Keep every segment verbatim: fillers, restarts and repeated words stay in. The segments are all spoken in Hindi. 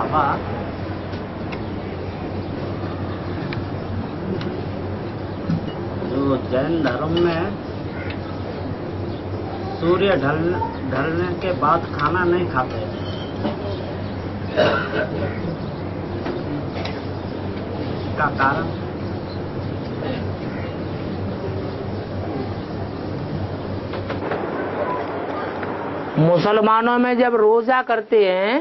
बाबा, जो जैन धर्म में सूर्य ढल ढलने के बाद खाना नहीं खाते, का कारण? मुसलमानों में जब रोजा करते हैं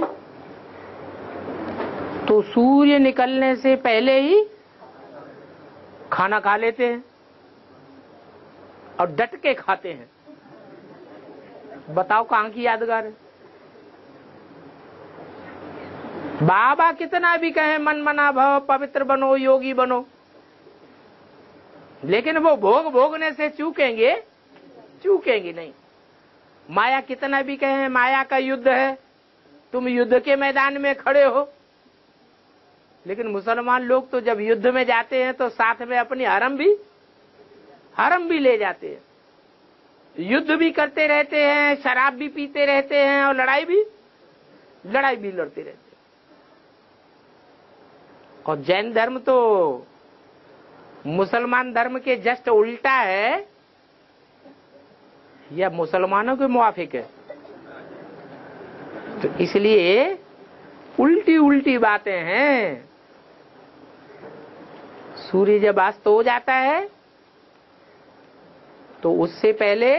तो सूर्य निकलने से पहले ही खाना खा लेते हैं और डट के खाते हैं। बताओ कहां की यादगार है? बाबा कितना भी कहें मन मना भव, पवित्र बनो, योगी बनो, लेकिन वो भोग भोगने से चूकेंगे चूकेंगे नहीं। माया कितना भी कहें माया का युद्ध है, तुम युद्ध के मैदान में खड़े हो, लेकिन मुसलमान लोग तो जब युद्ध में जाते हैं तो साथ में अपनी हरम भी हरम भी ले जाते हैं, युद्ध भी करते रहते हैं, शराब भी पीते रहते हैं और लड़ाई भी लड़ाई भी लड़ते रहते हैं। और जैन धर्म तो मुसलमान धर्म के जस्ट उल्टा है, या मुसलमानों के मुआफिक है। तो इसलिए उल्टी उल्टी बातें हैं। सूर्य जब अस्त हो जाता है तो उससे पहले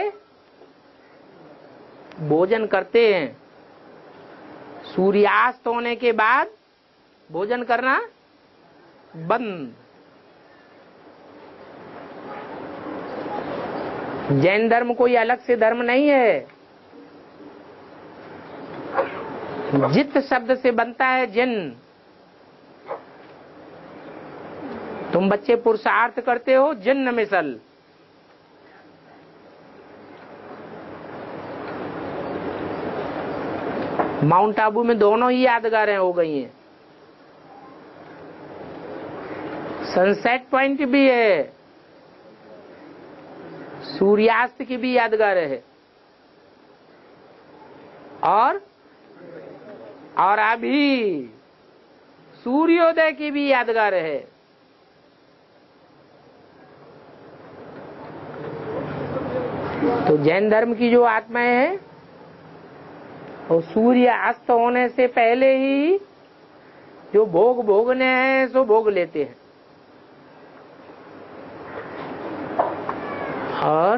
भोजन करते हैं, सूर्यास्त होने के बाद भोजन करना बंद। जैन धर्म कोई अलग से धर्म नहीं है। जित शब्द से बनता है जिन। तुम बच्चे पुरुषार्थ करते हो जिन्न मिसल। माउंट आबू में दोनों ही यादगारें हो गई हैं। सनसेट पॉइंट भी है, सूर्यास्त की भी यादगार है, और और अभी सूर्योदय की भी यादगार है। तो जैन धर्म की जो आत्माएं हैं और सूर्य अस्त होने से पहले ही जो भोग भोगने हैं सो भोग लेते हैं। और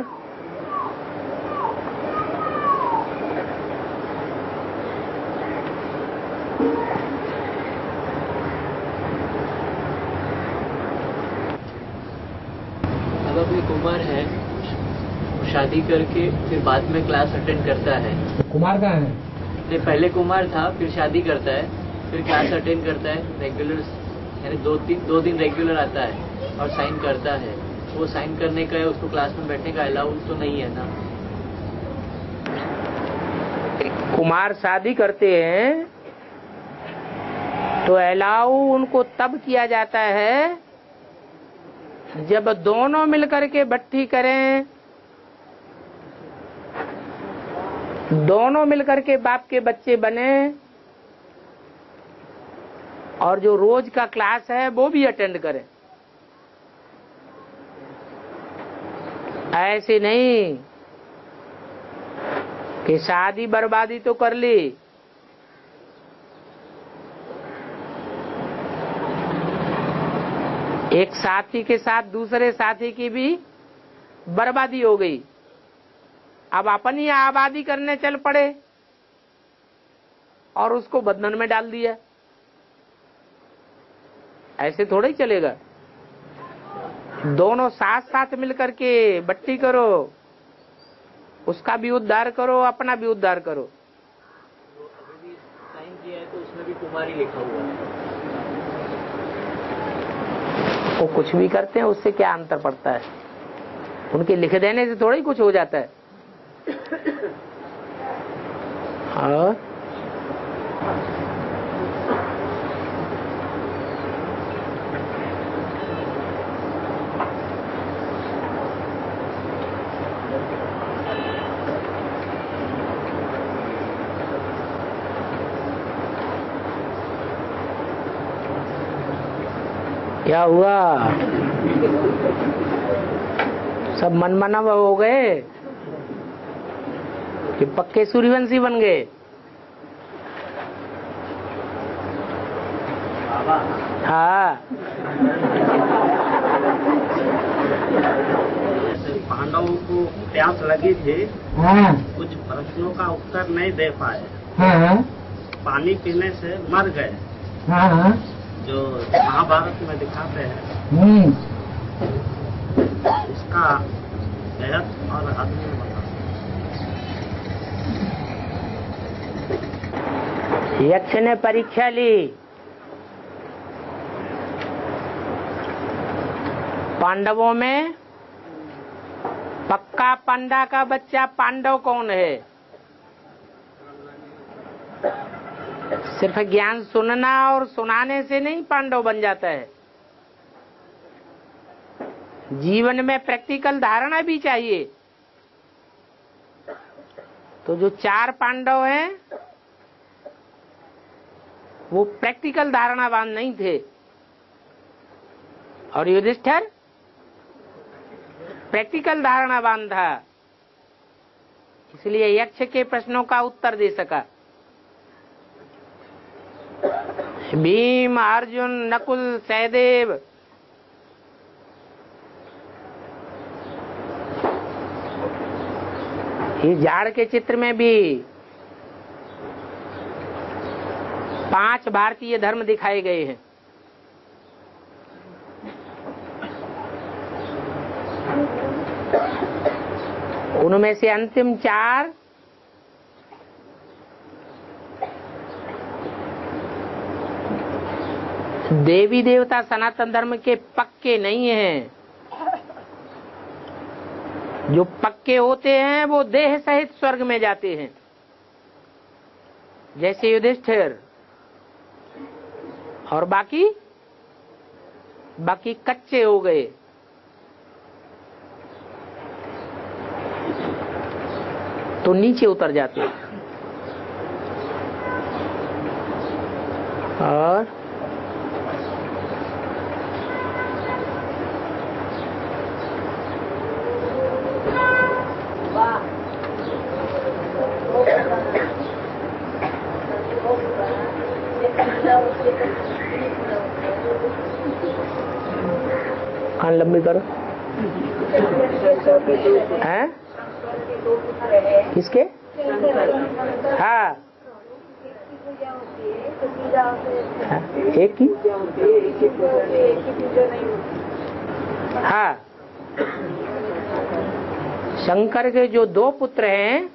अगर कोई कुमार है, शादी करके फिर बाद में क्लास अटेंड करता है। कुमार कहाँ है? नहीं, पहले कुमार था, फिर शादी करता है, फिर क्लास अटेंड करता है, रेगुलर यानी दो तीन दो दिन रेगुलर आता है और साइन करता है। वो साइन करने का है, उसको क्लास में बैठने का अलाउ तो नहीं है ना। कुमार शादी करते हैं तो अलाउ उनको तब किया जाता है जब दोनों मिलकर के भट्टी करें, दोनों मिलकर के बाप के बच्चे बने और जो रोज का क्लास है वो भी अटेंड करें। ऐसे नहीं कि शादी बर्बादी तो कर ली, एक साथी के साथ दूसरे साथी की भी बर्बादी हो गई। अब अपनी आबादी करने चल पड़े और उसको बंधन में डाल दिया। ऐसे थोड़ा ही चलेगा। दोनों साथ साथ मिलकर के बट्टी करो, उसका भी उद्धार करो, अपना भी उद्धार करो। तो अभी भी साइन किया है तो उसमें भी कुमारी लिखा हुआ है। वो कुछ भी करते हैं, उससे क्या अंतर पड़ता है? उनके लिख देने से थोड़ा ही कुछ हो जाता है। और क्या हुआ? सब मनमना हो गए कि पक्के सूर्यवंशी बन गए? हाँ। पांडवों को प्यास लगी थी, हाँ कुछ प्रश्नों का उत्तर नहीं दे पाए, हाँ पानी पीने से मर गए, हाँ हाँ जो महाभारत में दिखाते हैं। हम्म इसका बेहद और आदमी बता। यक्ष ने परीक्षा ली, पांडवों में पक्का पांडा का बच्चा पांडव कौन है? सिर्फ ज्ञान सुनना और सुनाने से नहीं पांडव बन जाता है, जीवन में प्रैक्टिकल धारणा भी चाहिए। तो जो चार पांडव हैं वो प्रैक्टिकल धारणावान नहीं थे, और युधिष्ठिर प्रैक्टिकल धारणावान था, इसलिए यक्ष के प्रश्नों का उत्तर दे सका। भीम, अर्जुन, नकुल, सहदेव इस झाड़ के चित्र में भी पांच भारतीय धर्म दिखाए गए हैं। उनमें से अंतिम चार देवी देवता सनातन धर्म के पक्के नहीं हैं। जो पक्के होते हैं वो देह सहित स्वर्ग में जाते हैं, जैसे युधिष्ठिर, और बाकी बाकी कच्चे हो गए। तो नीचे उतर जाते हैं। और कान लंबी करो। हैं? किसके? हाँ, हाँ, एक ही। हाँ, शंकर के जो दो पुत्र हैं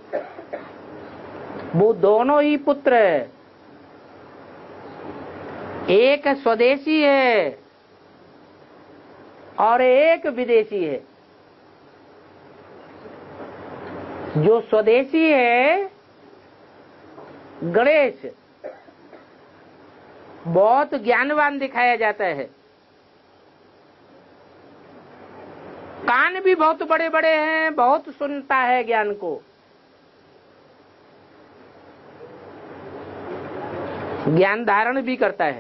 वो दोनों ही पुत्र है। एक स्वदेशी है और एक विदेशी है। जो स्वदेशी है गणेश बहुत ज्ञानवान दिखाया जाता है, कान भी बहुत बड़े बड़े हैं, बहुत सुनता है ज्ञान को। ज्ञान धारण भी करता है,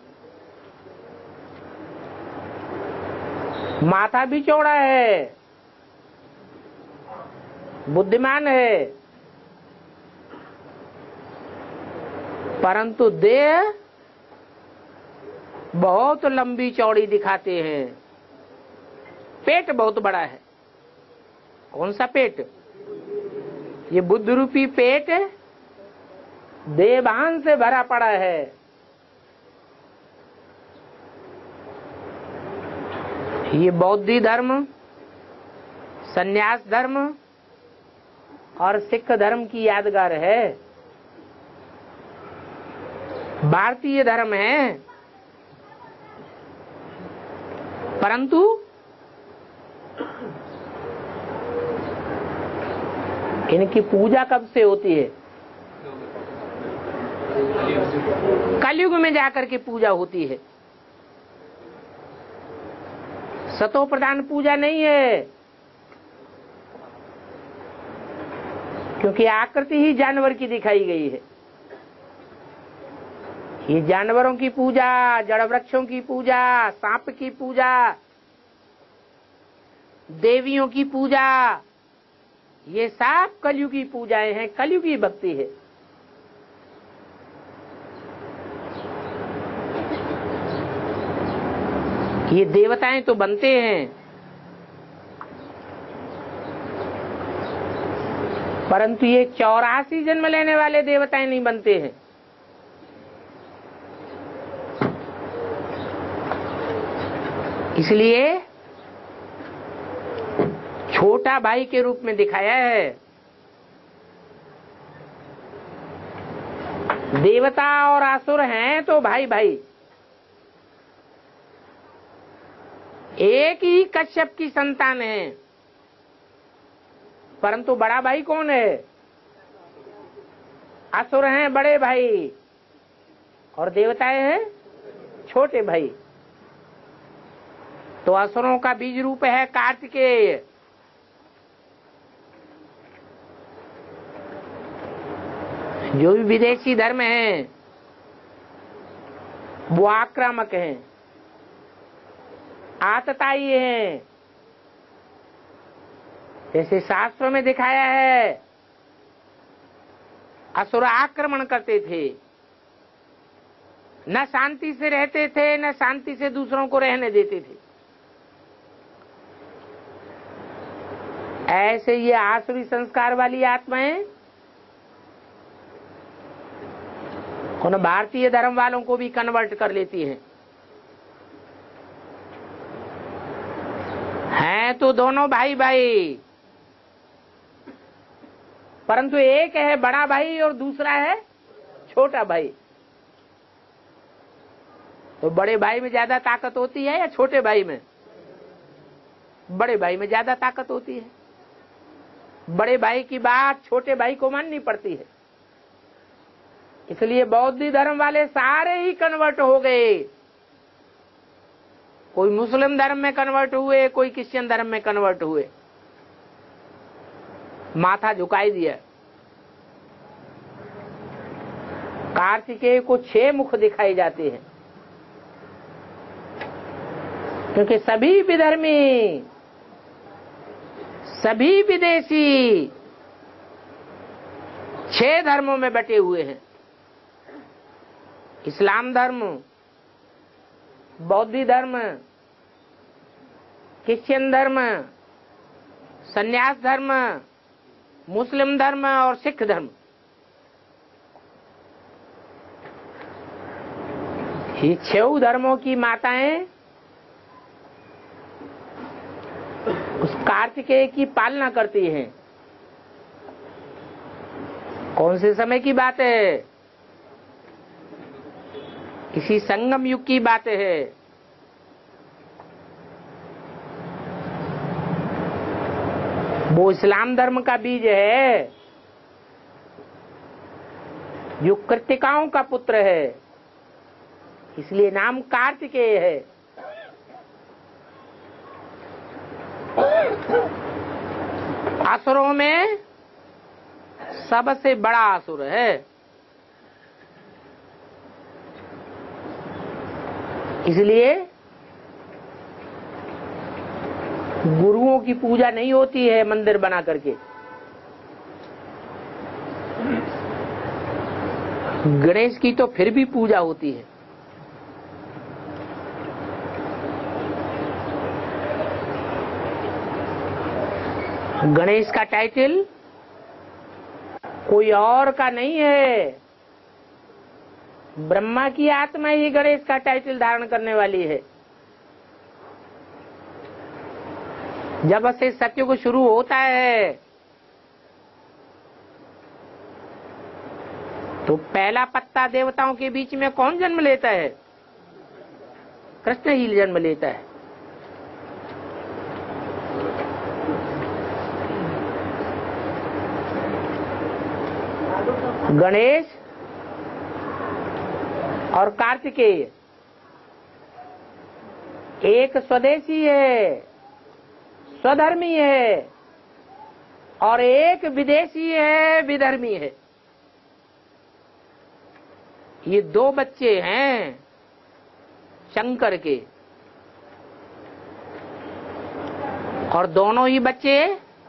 माथा भी चौड़ा है, बुद्धिमान है, परंतु देह बहुत लंबी चौड़ी दिखाते हैं। पेट बहुत बड़ा है। कौन सा पेट? ये बुद्ध रूपी पेट देवान से भरा पड़ा है। ये बौद्धी धर्म, सन्यास धर्म और सिख धर्म की यादगार है। भारतीय धर्म है, परंतु इनकी पूजा कब से होती है? कलयुग में जाकर के पूजा होती है। सतो प्रधान पूजा नहीं है, क्योंकि आकृति ही जानवर की दिखाई गई है। ये जानवरों की पूजा, जड़ वृक्षों की पूजा, सांप की पूजा, देवियों की पूजा, ये सब कलयुगी पूजाएं हैं, कलयुगी भक्ति है। ये देवताएं तो बनते हैं, परंतु ये चौरासी जन्म लेने वाले देवताएं नहीं बनते हैं। इसलिए छोटा भाई के रूप में दिखाया है। देवता और असुर हैं तो भाई भाई, एक ही कश्यप की संतान है, परंतु बड़ा भाई कौन है? असुर हैं बड़े भाई और देवताएं हैं छोटे भाई। तो असुरों का बीज रूप है कार्तिकेय। जो भी विदेशी धर्म हैं वो आक्रामक हैं, आतताई हैं। जैसे शास्त्रों में दिखाया है, असुर आक्रमण करते थे, न शांति से रहते थे, न शांति से दूसरों को रहने देते थे। ऐसे ये आसुरी संस्कार वाली आत्माएं उन भारतीय धर्म वालों को भी कन्वर्ट कर लेती हैं। हैं तो दोनों भाई भाई, परंतु एक है बड़ा भाई और दूसरा है छोटा भाई। तो बड़े भाई में ज्यादा ताकत होती है या छोटे भाई में? बड़े भाई में ज्यादा ताकत होती है। बड़े भाई की बात छोटे भाई को माननी पड़ती है। इसलिए बौद्ध धर्म वाले सारे ही कन्वर्ट हो गए। कोई मुस्लिम धर्म में कन्वर्ट हुए, कोई क्रिश्चियन धर्म में कन्वर्ट हुए, माथा झुकाई दिया। कार्तिकेय को छह मुख दिखाए जाते हैं, क्योंकि सभी विधर्मी, सभी विदेशी छह धर्मों में बटे हुए हैं। इस्लाम धर्म, बौद्ध धर्म, क्रिश्चियन धर्म, संन्यास धर्म, मुस्लिम धर्म और सिख धर्म। ये छह धर्मों की माताएं उस कार्तिकेय की पालना करती हैं। कौन से समय की बात है? इसी संगम युग की बात है। वो इस्लाम धर्म का बीज है, जो कृतिकाओं का पुत्र है, इसलिए नाम कार्तिकेय है। असुरों में सबसे बड़ा असुर है। इसलिए गुरुओं की पूजा नहीं होती है मंदिर बना करके। गणेश की तो फिर भी पूजा होती है। गणेश का टाइटल कोई और का नहीं है, ब्रह्मा की आत्मा ही गणेश का टाइटल धारण करने वाली है। जब से सत्युग शुरू होता है तो पहला पत्ता देवताओं के बीच में कौन जन्म लेता है? कृष्ण ही जन्म लेता है। गणेश और कार्तिकेय एक स्वदेशी है, स्वधर्मी है, और एक विदेशी है, विधर्मी है। ये दो बच्चे हैं शंकर के, और दोनों ही बच्चे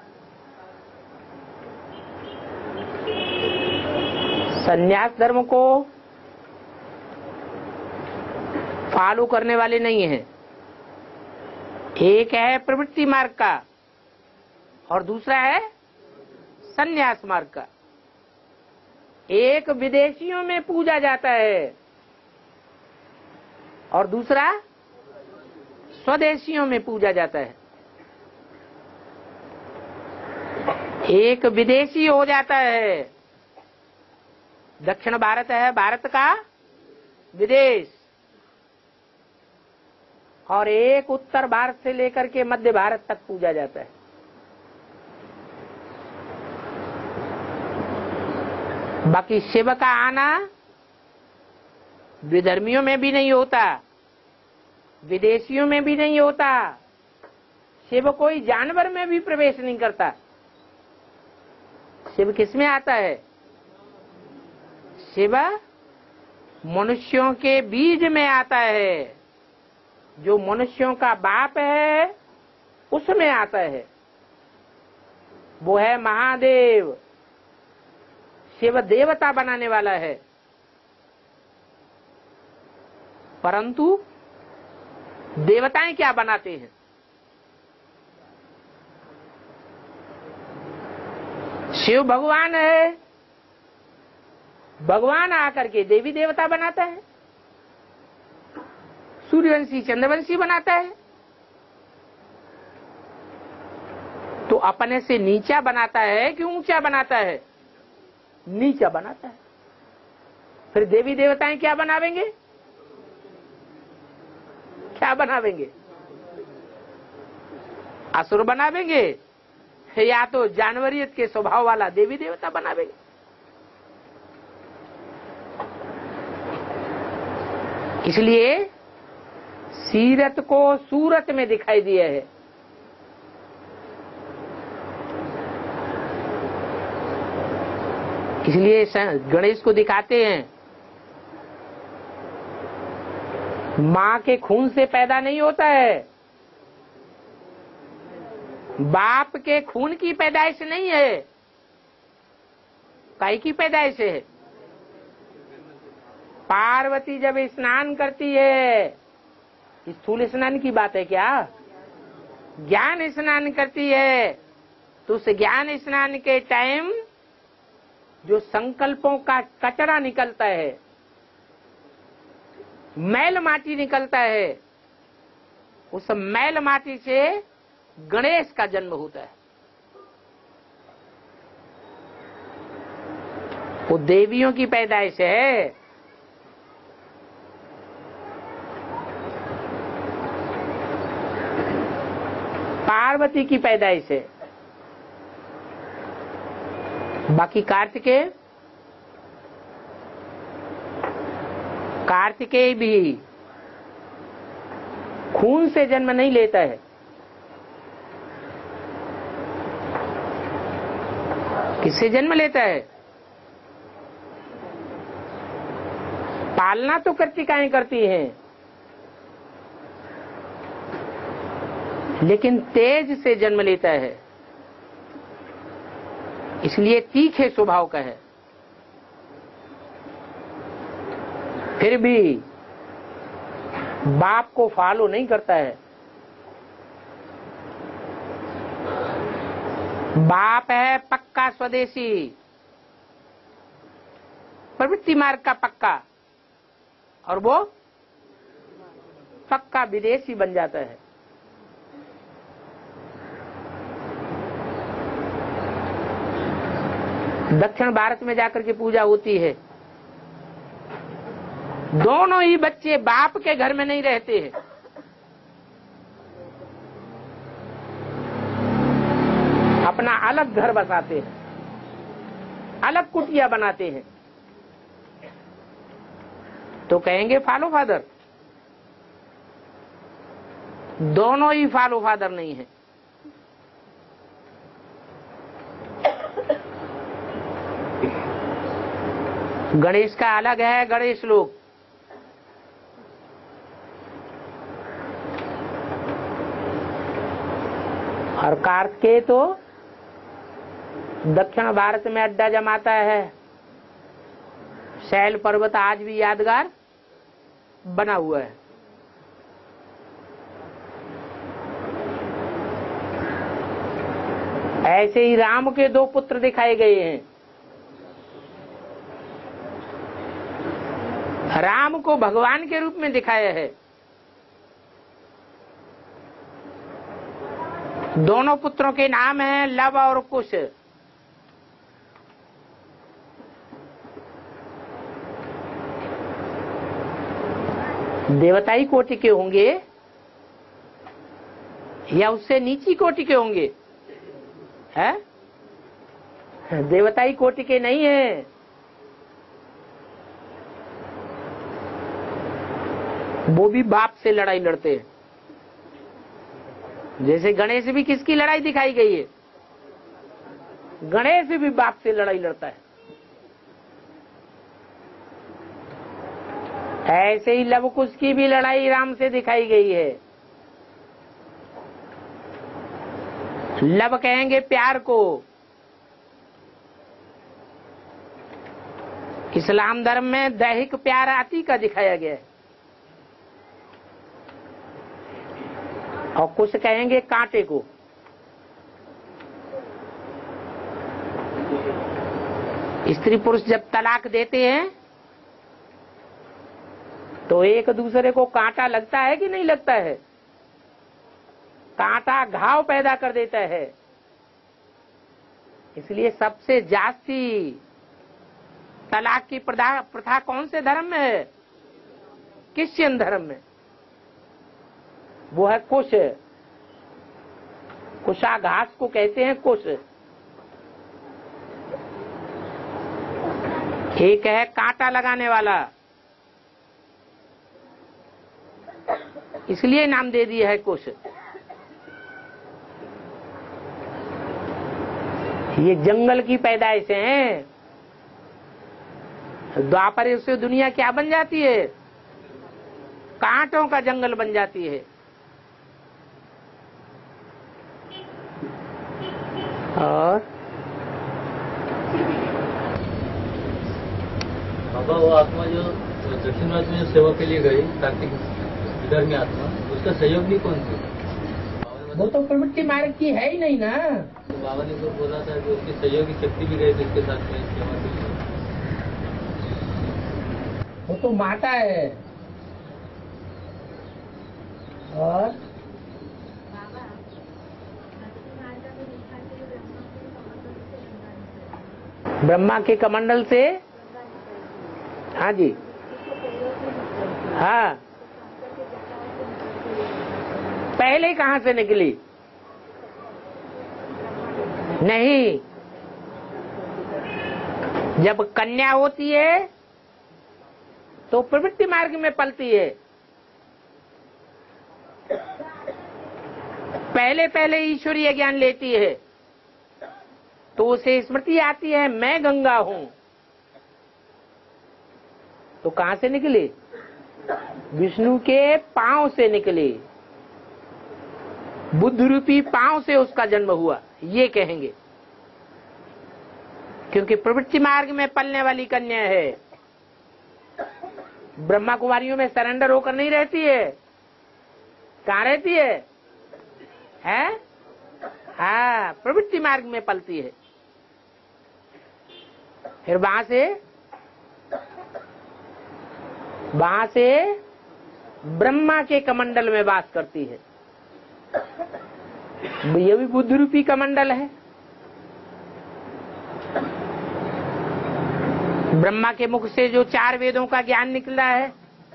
संन्यास धर्म को फॉलो करने वाले नहीं हैं। एक है प्रवृत्ति मार्ग का और दूसरा है संन्यास मार्ग का। एक विदेशियों में पूजा जाता है और दूसरा स्वदेशियों में पूजा जाता है। एक विदेशी हो जाता है, दक्षिण भारत है भारत का विदेश, और एक उत्तर भारत से लेकर के मध्य भारत तक पूजा जाता है। बाकी शिव का आना विधर्मियों में भी नहीं होता, विदेशियों में भी नहीं होता, शिव कोई जानवर में भी प्रवेश नहीं करता। शिव किस में आता है? शिव मनुष्यों के बीज में आता है, जो मनुष्यों का बाप है उसमें आता है, वो है महादेव। शिव देवता बनाने वाला है, परंतु देवताएं क्या बनाते हैं? शिव भगवान है, भगवान आकर के देवी देवता बनाता है, सूर्यवंशी चंद्रवंशी बनाता है। तो अपने से नीचा बनाता है कि ऊंचा बनाता है? नीचा बनाता है। फिर देवी देवताएं क्या बनावेंगे? क्या बनावेंगे? असुर बनावेंगे या तो जानवरियत के स्वभाव वाला देवी देवता बनावेंगे। इसलिए सीरत को सूरत में दिखाई दिया है। इसलिए गणेश को दिखाते हैं, मां के खून से पैदा नहीं होता है, बाप के खून की पैदाइश नहीं है, काई की पैदाइश है? पार्वती जब स्नान करती है, स्थूल स्नान की बात है क्या? ज्ञान स्नान करती है, तो उस ज्ञान स्नान के टाइम जो संकल्पों का कचरा निकलता है, मैल माटी निकलता है, उस मैल माटी से गणेश का जन्म होता है। वो देवियों की पैदाइश है। पार्वती की पैदाइश है। बाकी कार्तिकेय कार्तिकेय भी खून से जन्म नहीं लेता है, किससे जन्म लेता है? पालना तो कर्तिकाएं करती हैं, लेकिन तेज से जन्म लेता है, इसलिए तीखे स्वभाव का है। फिर भी बाप को फॉलो नहीं करता है। बाप है पक्का स्वदेशी, प्रवृत्ति मार्ग का पक्का, और वो पक्का विदेशी बन जाता है। दक्षिण भारत में जाकर के पूजा होती है। दोनों ही बच्चे बाप के घर में नहीं रहते हैं, अपना अलग घर बसाते हैं, अलग कुटिया बनाते हैं। तो कहेंगे फॉलो फादर। दोनों ही फॉलो फादर नहीं है। गणेश का अलग है गणेश लोक, और कार्तिकेय तो दक्षिण भारत में अड्डा जमाता है। शैल पर्वत आज भी यादगार बना हुआ है। ऐसे ही राम के दो पुत्र दिखाए गए हैं। राम को भगवान के रूप में दिखाया है। दोनों पुत्रों के नाम हैं लव और कुश। देवताई कोटि के होंगे या उससे नीची कोटि के होंगे? है देवताई कोटि के नहीं है। वो भी बाप से लड़ाई लड़ते हैं। जैसे गणेश भी किसकी लड़ाई दिखाई गई है? गणेश भी बाप से लड़ाई लड़ता है। ऐसे ही लव कुश की भी लड़ाई राम से दिखाई गई है। लव कहेंगे प्यार को। इस्लाम धर्म में दैहिक प्यार आती का दिखाया गया है। और कुछ कहेंगे कांटे को। स्त्री पुरुष जब तलाक देते हैं तो एक दूसरे को कांटा लगता है कि नहीं लगता है? कांटा घाव पैदा कर देता है। इसलिए सबसे जास्ती तलाक की प्रथा कौन से धर्म में है? क्रिश्चियन धर्म में। वो है कुश। कुशाघास को कहते हैं कुश। एक है कांटा लगाने वाला, इसलिए नाम दे दिया है कुश। ये जंगल की पैदाइश हैं। द्वापर से दुनिया क्या बन जाती है? कांटों का जंगल बन जाती है। और बाबा वो आत्मा जो दक्षिण भारत में जो सेवा के लिए गई, कार्तिक इधर में आत्मा, उसका सहयोग भी कौन थी? वो तो प्रवृत्ति मार्ग की है ही नहीं ना। तो बाबा ने तो बोला था कि उसकी सहयोगी शक्ति भी गई थी उसके साथ में सेवा के लिए। वो तो माता है। और ब्रह्मा के कमंडल से, हाँ जी, हाँ, पहले कहां से निकली? नहीं, जब कन्या होती है तो प्रवृत्ति मार्ग में पलती है। पहले पहले ईश्वरीय ज्ञान लेती है तो उसे स्मृति आती है मैं गंगा हूं। तो कहां से निकली? विष्णु के पांव से निकली। बुद्ध रूपी पांव से उसका जन्म हुआ, ये कहेंगे। क्योंकि प्रवृत्ति मार्ग में पलने वाली कन्या है। ब्रह्मा कुमारियों में सरेंडर होकर नहीं रहती है। कहां रहती है? है? हाँ, प्रवृत्ति मार्ग में पलती है। फिर वहां से वहां से ब्रह्मा के कमंडल में वास करती है। ये भी बुद्ध रूपी कमंडल है। ब्रह्मा के मुख से जो चार वेदों का ज्ञान निकला है,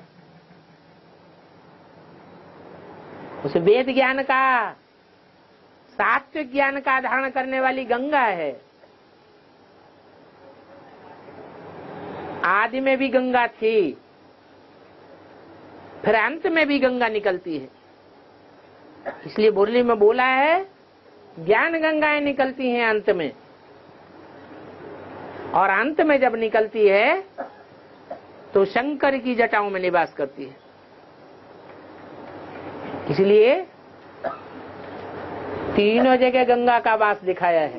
उस वेद ज्ञान का, सात्विक ज्ञान का धारण करने वाली गंगा है। आदि में भी गंगा थी, फिर अंत में भी गंगा निकलती है। इसलिए मुरली में बोला है ज्ञान गंगाएं निकलती हैं अंत में। और अंत में जब निकलती है तो शंकर की जटाओं में निवास करती है। इसलिए तीनों जगह गंगा का वास दिखाया है।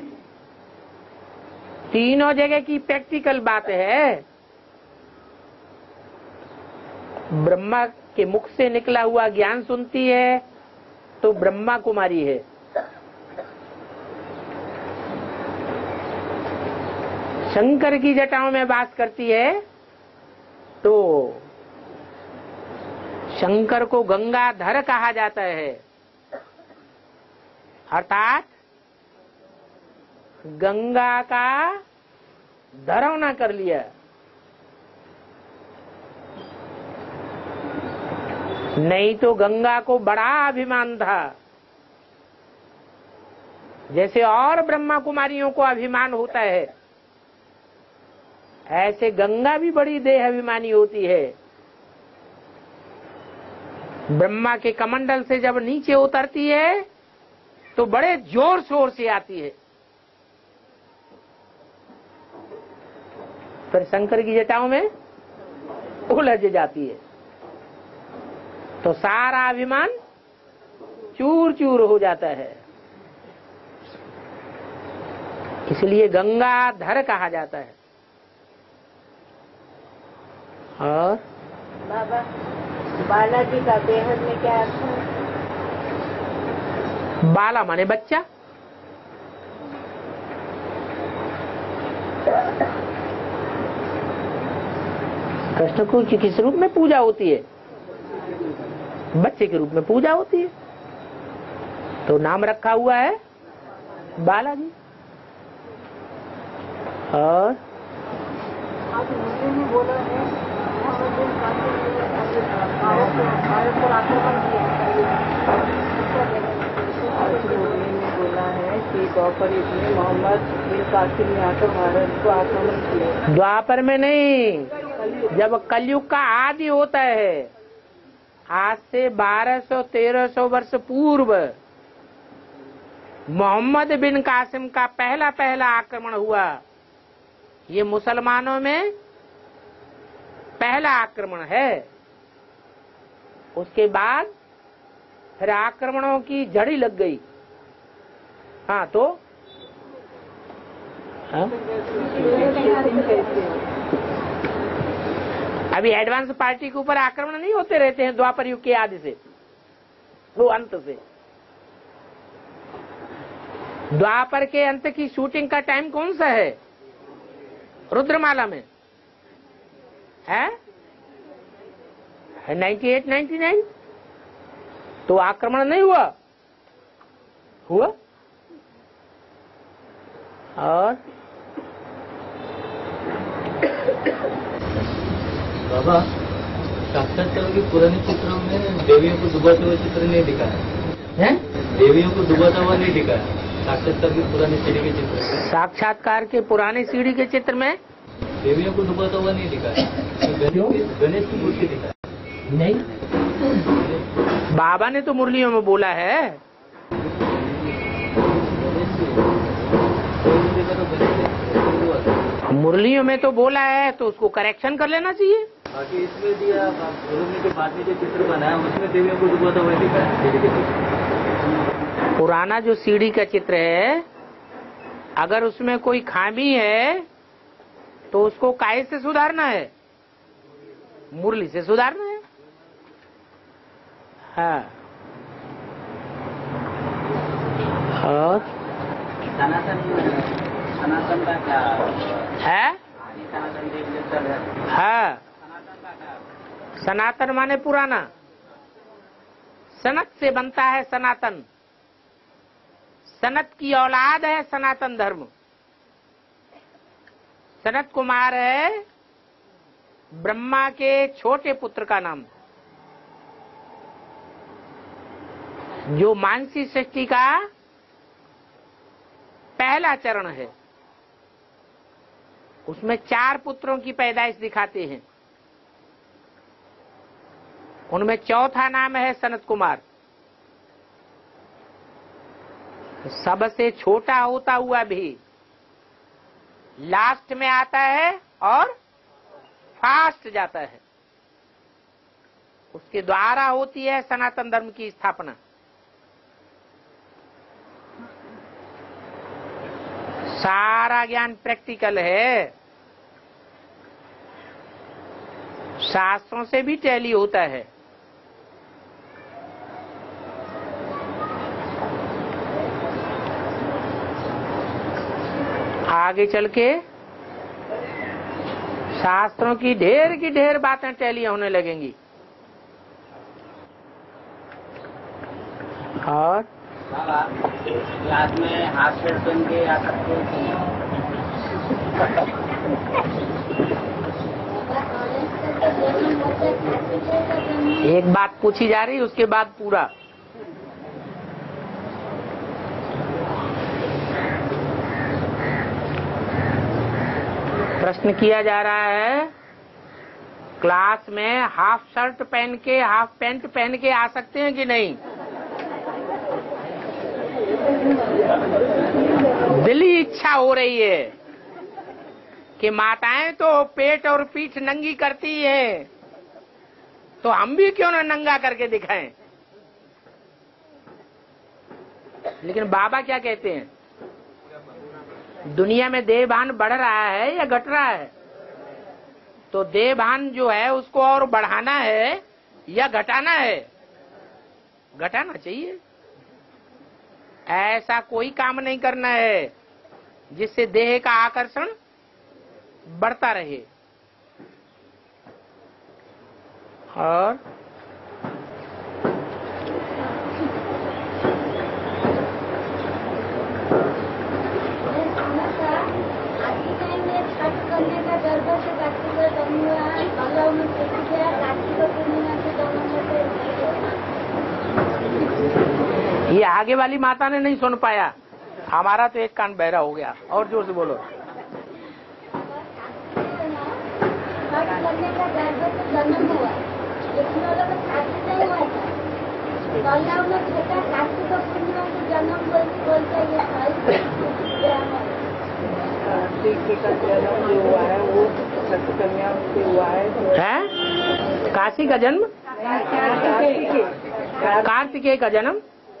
तीनों जगह की प्रैक्टिकल बात है। ब्रह्मा के मुख से निकला हुआ ज्ञान सुनती है तो ब्रह्मा कुमारी है। शंकर की जटाओं में वास करती है तो शंकर को गंगाधर कहा जाता है, अर्थात गंगा का धरौना कर लिया। नहीं तो गंगा को बड़ा अभिमान था, जैसे और ब्रह्मा कुमारियों को अभिमान होता है, ऐसे गंगा भी बड़ी देह अभिमानी होती है। ब्रह्मा के कमंडल से जब नीचे उतरती है तो बड़े जोर शोर से आती है, फिर शंकर की जटाओं में उलझ जाती है तो सारा अभिमान चूर चूर हो जाता है। इसलिए गंगाधर कहा जाता है। और बाबा बालाजी का बेहद में क्या अर्थ है? बाला माने बच्चा। कृष्ण को किस रूप में पूजा होती है? बच्चे के रूप में पूजा होती है, तो नाम रखा हुआ है बालाजी। और आप हिंदी में बोला है भारत पर आक्रमण किया, बोला है कि द्वापर युग में मोहम्मद बिन कासिम ने आकर भारत को आक्रमण किया। द्वापर में नहीं, जब कलयुग का आदि होता है, आज से बारह सौ तेरह सौ वर्ष पूर्व मोहम्मद बिन कासिम का पहला पहला आक्रमण हुआ। ये मुसलमानों में पहला आक्रमण है। उसके बाद फिर आक्रमणों की झड़ी लग गई। हाँ तो हाँ? अभी एडवांस पार्टी के ऊपर आक्रमण नहीं होते रहते हैं द्वापर युग के आदि से, वो अंत से। द्वापर के अंत की शूटिंग का टाइम कौन सा है? रुद्रमाला में है नाइन्टी एट नाइन्टी नाइन। तो आक्रमण नहीं हुआ हुआ और बाबा साक्षात्कार की पुराने चित्रों में देवियों को डुबाते हुए चित्र नहीं दिखा है, देवियों को डुबाता हुआ नहीं दिखा है साक्षात्कार की पुरानी सीढ़ी के चित्र में। साक्षात्कार के पुराने सीढ़ी के चित्र में देवियों को डुबाता हुआ नहीं दिखा है, तो गणेश की मूर्ति दिखा है। नहीं, बाबा ने तो मुरलियों में बोला है। मुरलियों में तो बोला है तो उसको करेक्शन कर लेना चाहिए। बाकी इसमें दिया गुरु ने जो बाद में जो चित्र बनाया उसमें देवियों को डुबाता हुआ दिखा है। पुराना जो सीढ़ी का चित्र है, अगर उसमें कोई खामी है तो उसको काहे से सुधारना है? मुरली से सुधारना है। हाँ। और सनातन सनातन का क्या है? सनातन देव हाँ, सनातन माने पुराना। सनत से बनता है सनातन। सनत की औलाद है सनातन धर्म। सनत कुमार है ब्रह्मा के छोटे पुत्र का नाम, जो मानसी सृष्टि का पहला चरण है। उसमें चार पुत्रों की पैदाइश दिखाते हैं। उनमें चौथा नाम है सनत कुमार। सबसे छोटा होता हुआ भी लास्ट में आता है और फास्ट जाता है। उसके द्वारा होती है सनातन धर्म की स्थापना। सारा ज्ञान प्रैक्टिकल है, शास्त्रों से भी टैली होता है। आगे चल के शास्त्रों की ढेर की ढेर बातें टैली होने लगेंगी। और क्लास में हाफ शर्ट पहन के आ सकते हो। एक बात पूछी जा रही, उसके बाद पूरा। प्रश्न किया जा रहा है, क्लास में हाफ शर्ट पहन के हाफ पैंट पहन के आ सकते हैं कि नहीं? दिली इच्छा हो रही है कि माताएं तो पेट और पीठ नंगी करती हैं, तो हम भी क्यों ना नंगा करके दिखाएं। लेकिन बाबा क्या कहते हैं, दुनिया में देहभान बढ़ रहा है या घट रहा है? तो देहभान जो है उसको और बढ़ाना है या घटाना है? घटाना चाहिए। ऐसा कोई काम नहीं करना है जिससे देह का आकर्षण बढ़ता रहे। और ये आगे वाली माता ने नहीं सुन पाया, हमारा तो एक कान बहरा हो गया। और जोर से बोलो। कार्तिक का जन्म जो हुआ है वो छठ कन्या से हुआ है। है काशी का जन्म, कार्तिकेय का जन्म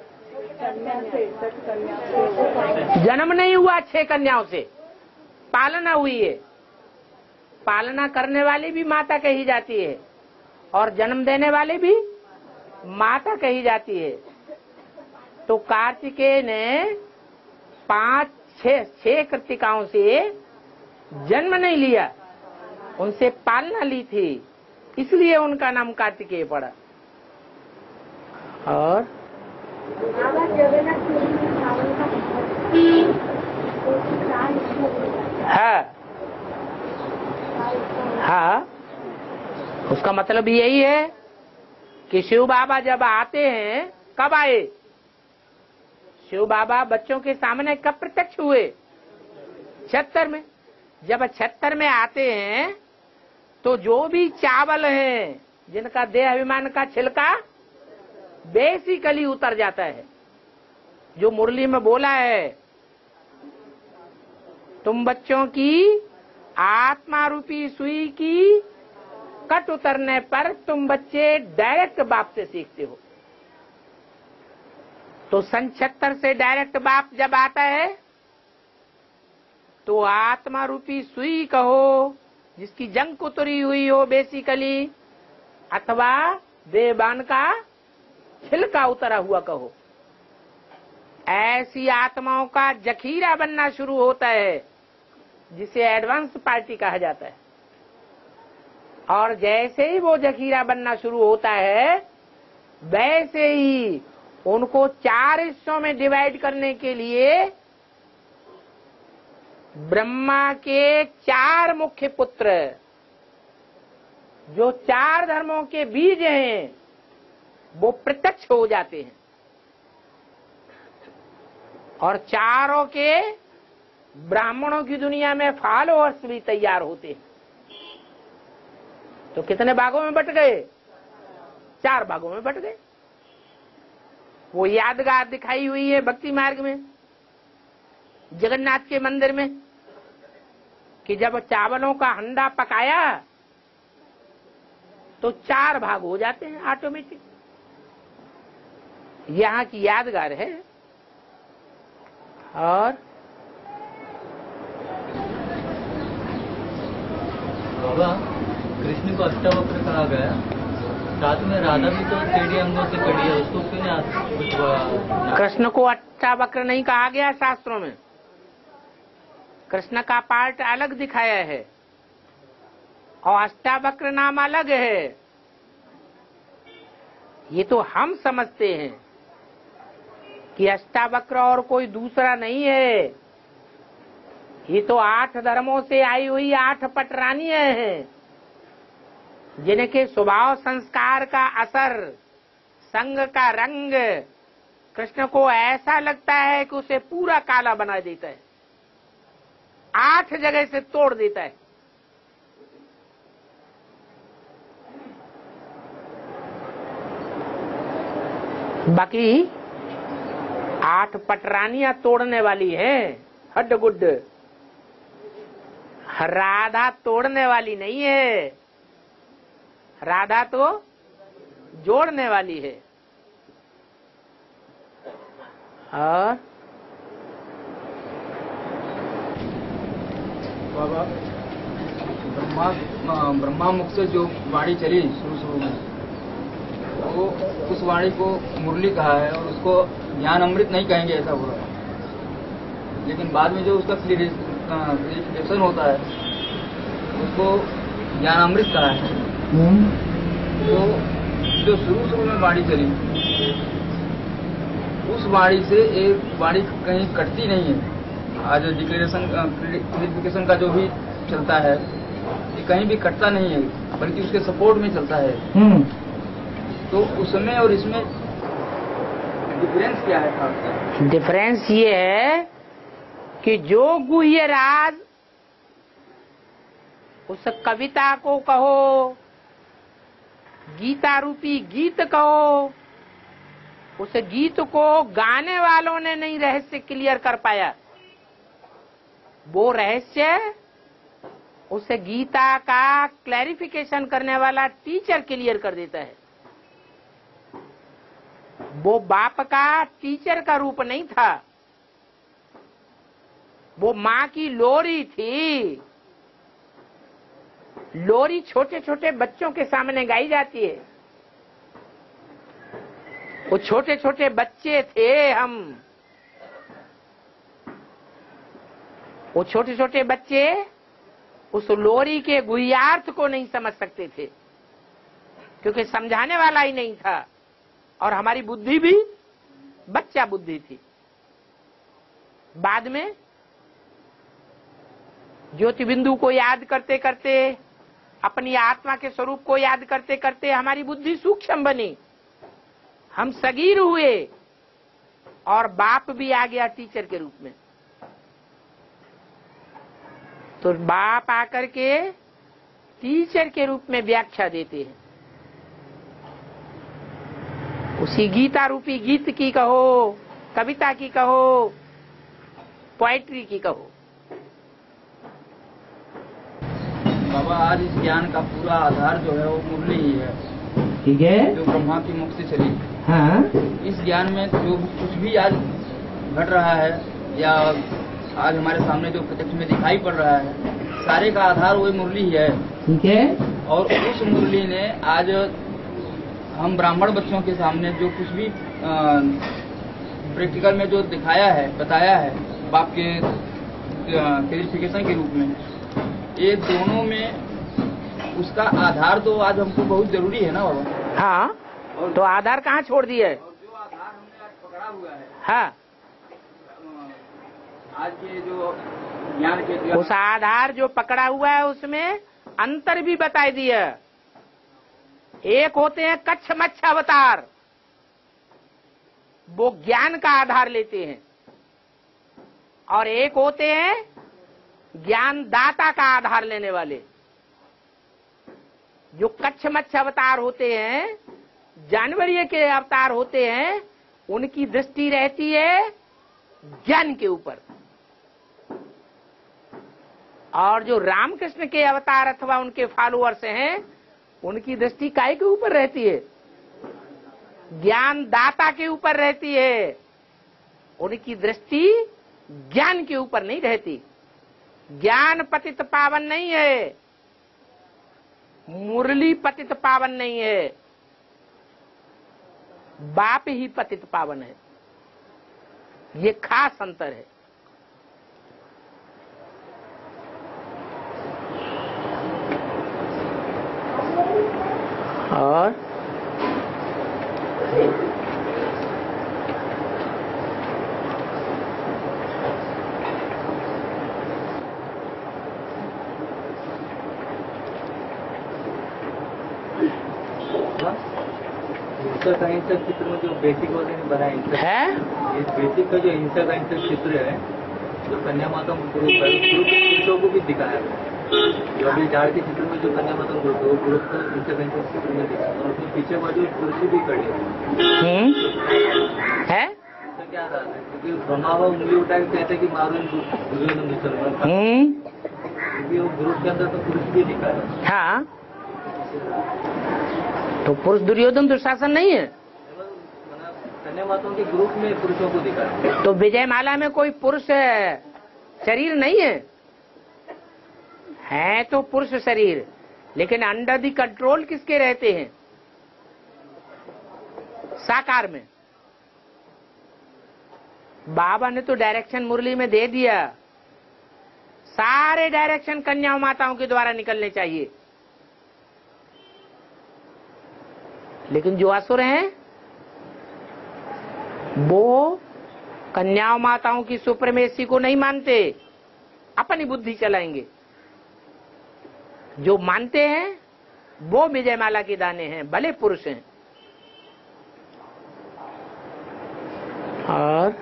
जन्म नहीं हुआ, छह कन्याओं से पालना हुई है। पालना करने वाली भी माता कही जाती है और जन्म देने वाली भी माता कही जाती है। तो कार्तिकेय ने पांच छह छह कृतिकाओं से जन्म नहीं लिया, उनसे पालना ली थी, इसलिए उनका नाम कार्तिकेय पड़ा। और हाँ हाँ, उसका मतलब यही है कि शिव बाबा जब आते हैं, कब आए? शिव बाबा बच्चों के सामने कब प्रत्यक्ष हुए? छत्तर में। जब छत्तर में आते हैं तो जो भी चावल है जिनका देह अभिमान का छिलका बेसिकली उतर जाता है। जो मुरली में बोला है, तुम बच्चों की आत्मा रूपी सुई की कट उतरने पर तुम बच्चे डायरेक्ट बाप से सीखते हो। तो सन छत्तर से डायरेक्ट बाप जब आता है तो आत्मा रूपी सुई कहो, जिसकी जंग उतरी हुई हो बेसिकली, अथवा देहबान का छिलका उतरा हुआ कहो, ऐसी आत्माओं का जखीरा बनना शुरू होता है, जिसे एडवांस पार्टी कहा जाता है। और जैसे ही वो जखीरा बनना शुरू होता है, वैसे ही उनको चार हिस्सों में डिवाइड करने के लिए ब्रह्मा के चार मुख्य पुत्र, जो चार धर्मों के बीज हैं, वो प्रत्यक्ष हो जाते हैं और चारों के ब्राह्मणों की दुनिया में फॉलोअर्स भी तैयार होते हैं। तो कितने भागों में बट गए? चार भागों में बट गए। वो यादगार दिखाई हुई है भक्ति मार्ग में, जगन्नाथ के मंदिर में। कि जब चावलों का हंडा पकाया तो चार भाग हो जाते हैं ऑटोमेटिक। यहाँ की यादगार है। और बाबा, कृष्ण को अष्टावक्र कहा गया, साथ में राधा भी तो टेढ़ी अंगों से कड़ी है, उसको क्यों नहीं कुछ हुआ? कृष्ण को अष्टावक्र नहीं कहा गया शास्त्रों में। कृष्ण का पार्ट अलग दिखाया है और अष्टावक्र नाम अलग है। ये तो हम समझते हैं कि अष्टावक्र और कोई दूसरा नहीं है। ये तो आठ धर्मों से आई हुई आठ पटरानियां हैं, जिनके स्वभाव संस्कार का असर, संग का रंग कृष्ण को ऐसा लगता है कि उसे पूरा काला बना देता है, आठ जगह से तोड़ देता है। बाकी आठ पटरानियां तोड़ने वाली है, हड्ड-गुड्ड। राधा तोड़ने वाली नहीं है, राधा तो जोड़ने वाली है। और बाबा, ब्रह्मा ब्रह्मा मुख से जो वाणी चली शुरू शुरू में, वो उस वाणी को मुरली कहा है और उसको ज्ञान अमृत नहीं कहेंगे ऐसा बोला। लेकिन बाद में जो उसका क्लियरिफिकेशन होता है उसको ज्ञान अमृत कहा है। तो जो शुरू शुरू में वाणी चली, उस वाणी से एक वाणी कहीं कटती नहीं है। आज डिक्लेरेशन क्लियरिफिकेशन का जो भी चलता है ये कहीं भी कटता नहीं है, बल्कि उसके सपोर्ट में चलता है। तो उसमें और इसमें डिफरेंस क्या है खासकर? डिफरेंस ये है कि जो गुह्य राज उस कविता को कहो, गीता रूपी गीत कहो, उस गीत को गाने वालों ने नहीं रहस्य क्लियर कर पाया। वो रहस्य उस गीता का क्लैरिफिकेशन करने वाला टीचर क्लियर कर देता है। वो बाप का टीचर का रूप नहीं था, वो माँ की लोरी थी। लोरी छोटे छोटे बच्चों के सामने गाई जाती है। वो छोटे छोटे बच्चे थे हम, वो छोटे छोटे बच्चे उस लोरी के गुह्यार्थ को नहीं समझ सकते थे, क्योंकि समझाने वाला ही नहीं था। और हमारी बुद्धि भी बच्चा बुद्धि थी। बाद में ज्योति बिंदु को याद करते करते, अपनी आत्मा के स्वरूप को याद करते करते हमारी बुद्धि सूक्ष्म बनी, हम सगीर हुए और बाप भी आ गया टीचर के रूप में। तो बाप आकर के टीचर के रूप में व्याख्या देते हैं। उसी गीता रूपी गीत की कहो, कविता की कहो, पोएट्री की कहो। बाबा, आज इस ज्ञान का पूरा आधार जो है वो मुरली ही है, ठीक है, जो ब्रह्मा की मुख से चली। हाँ, इस ज्ञान में जो कुछ भी आज घट रहा है या आज हमारे सामने जो प्रत्यक्ष में दिखाई पड़ रहा है, सारे का आधार वही मुरली ही है। ठीक है। और उस मुरली ने आज हम ब्राह्मण बच्चों के सामने जो कुछ भी प्रैक्टिकल में जो दिखाया है, बताया है बाप के क्लैरिफिकेशन के रूप में, ये दोनों में उसका आधार तो आज हमको बहुत जरूरी है ना बाबा। हाँ, और तो आधार कहाँ छोड़ दिया है? और जो आधार हमने आज पकड़ा हुआ है, हाँ, आज के जो ज्ञान के, उस आधार जो पकड़ा हुआ है उसमें अंतर भी बताई दिया। एक होते हैं कच्छ मच्छ अवतार, वो ज्ञान का आधार लेते हैं, और एक होते हैं ज्ञान दाता का आधार लेने वाले। जो कच्छ मच्छ अवतार होते हैं, जानवरीय के अवतार होते हैं, उनकी दृष्टि रहती है ज्ञान के ऊपर, और जो रामकृष्ण के अवतार अथवा उनके फॉलोअर्स हैं, उनकी दृष्टि काय के ऊपर रहती है? ज्ञान दाता के ऊपर रहती है। उनकी दृष्टि ज्ञान के ऊपर नहीं रहती। ज्ञान पतित पावन नहीं है, मुरली पतित पावन नहीं है, बाप ही पतित पावन है। ये खास अंतर है। और हिंसा का हिंसक चित्र में जो बेसिक वाले ने बनाया है, इस बेसिक का जो हिंसा का हिंसक चित्र है, जो कन्या माता ग्रुप है, उस ग्रुप के पुरुषों को भी दिखाया है। जो अभी झाड़ के चित्र में जो कन्या माता ग्रुप है, वो ग्रुप को हिंसक हिंसक चित्र में दिखा और उसके पीछे बाजू पुरुष भी खड़े हैं। है तो क्या रहा है? क्योंकि ब्रह्मावा उंगली उठा के कहते कि मारो दुर्योधन दुष्कर्म, क्योंकि वो ग्रुप के अंदर तो पुरुष भी दिखा है। हाँ, तो पुरुष दुर्योधन दुशासन नहीं है। कन्या माताओं के ग्रुप में पुरुषों को दिखा है। तो विजयमाला में कोई पुरुष शरीर नहीं है, है तो पुरुष शरीर, लेकिन अंडर दी कंट्रोल किसके रहते हैं? साकार में। बाबा ने तो डायरेक्शन मुरली में दे दिया, सारे डायरेक्शन कन्या माताओं के द्वारा निकलने चाहिए। लेकिन जो असुर हैं वो कन्या माताओं की सुप्रीमेसी को नहीं मानते, अपनी बुद्धि चलाएंगे। जो मानते हैं वो विजयमाला के दाने हैं, भले पुरुष हैं। और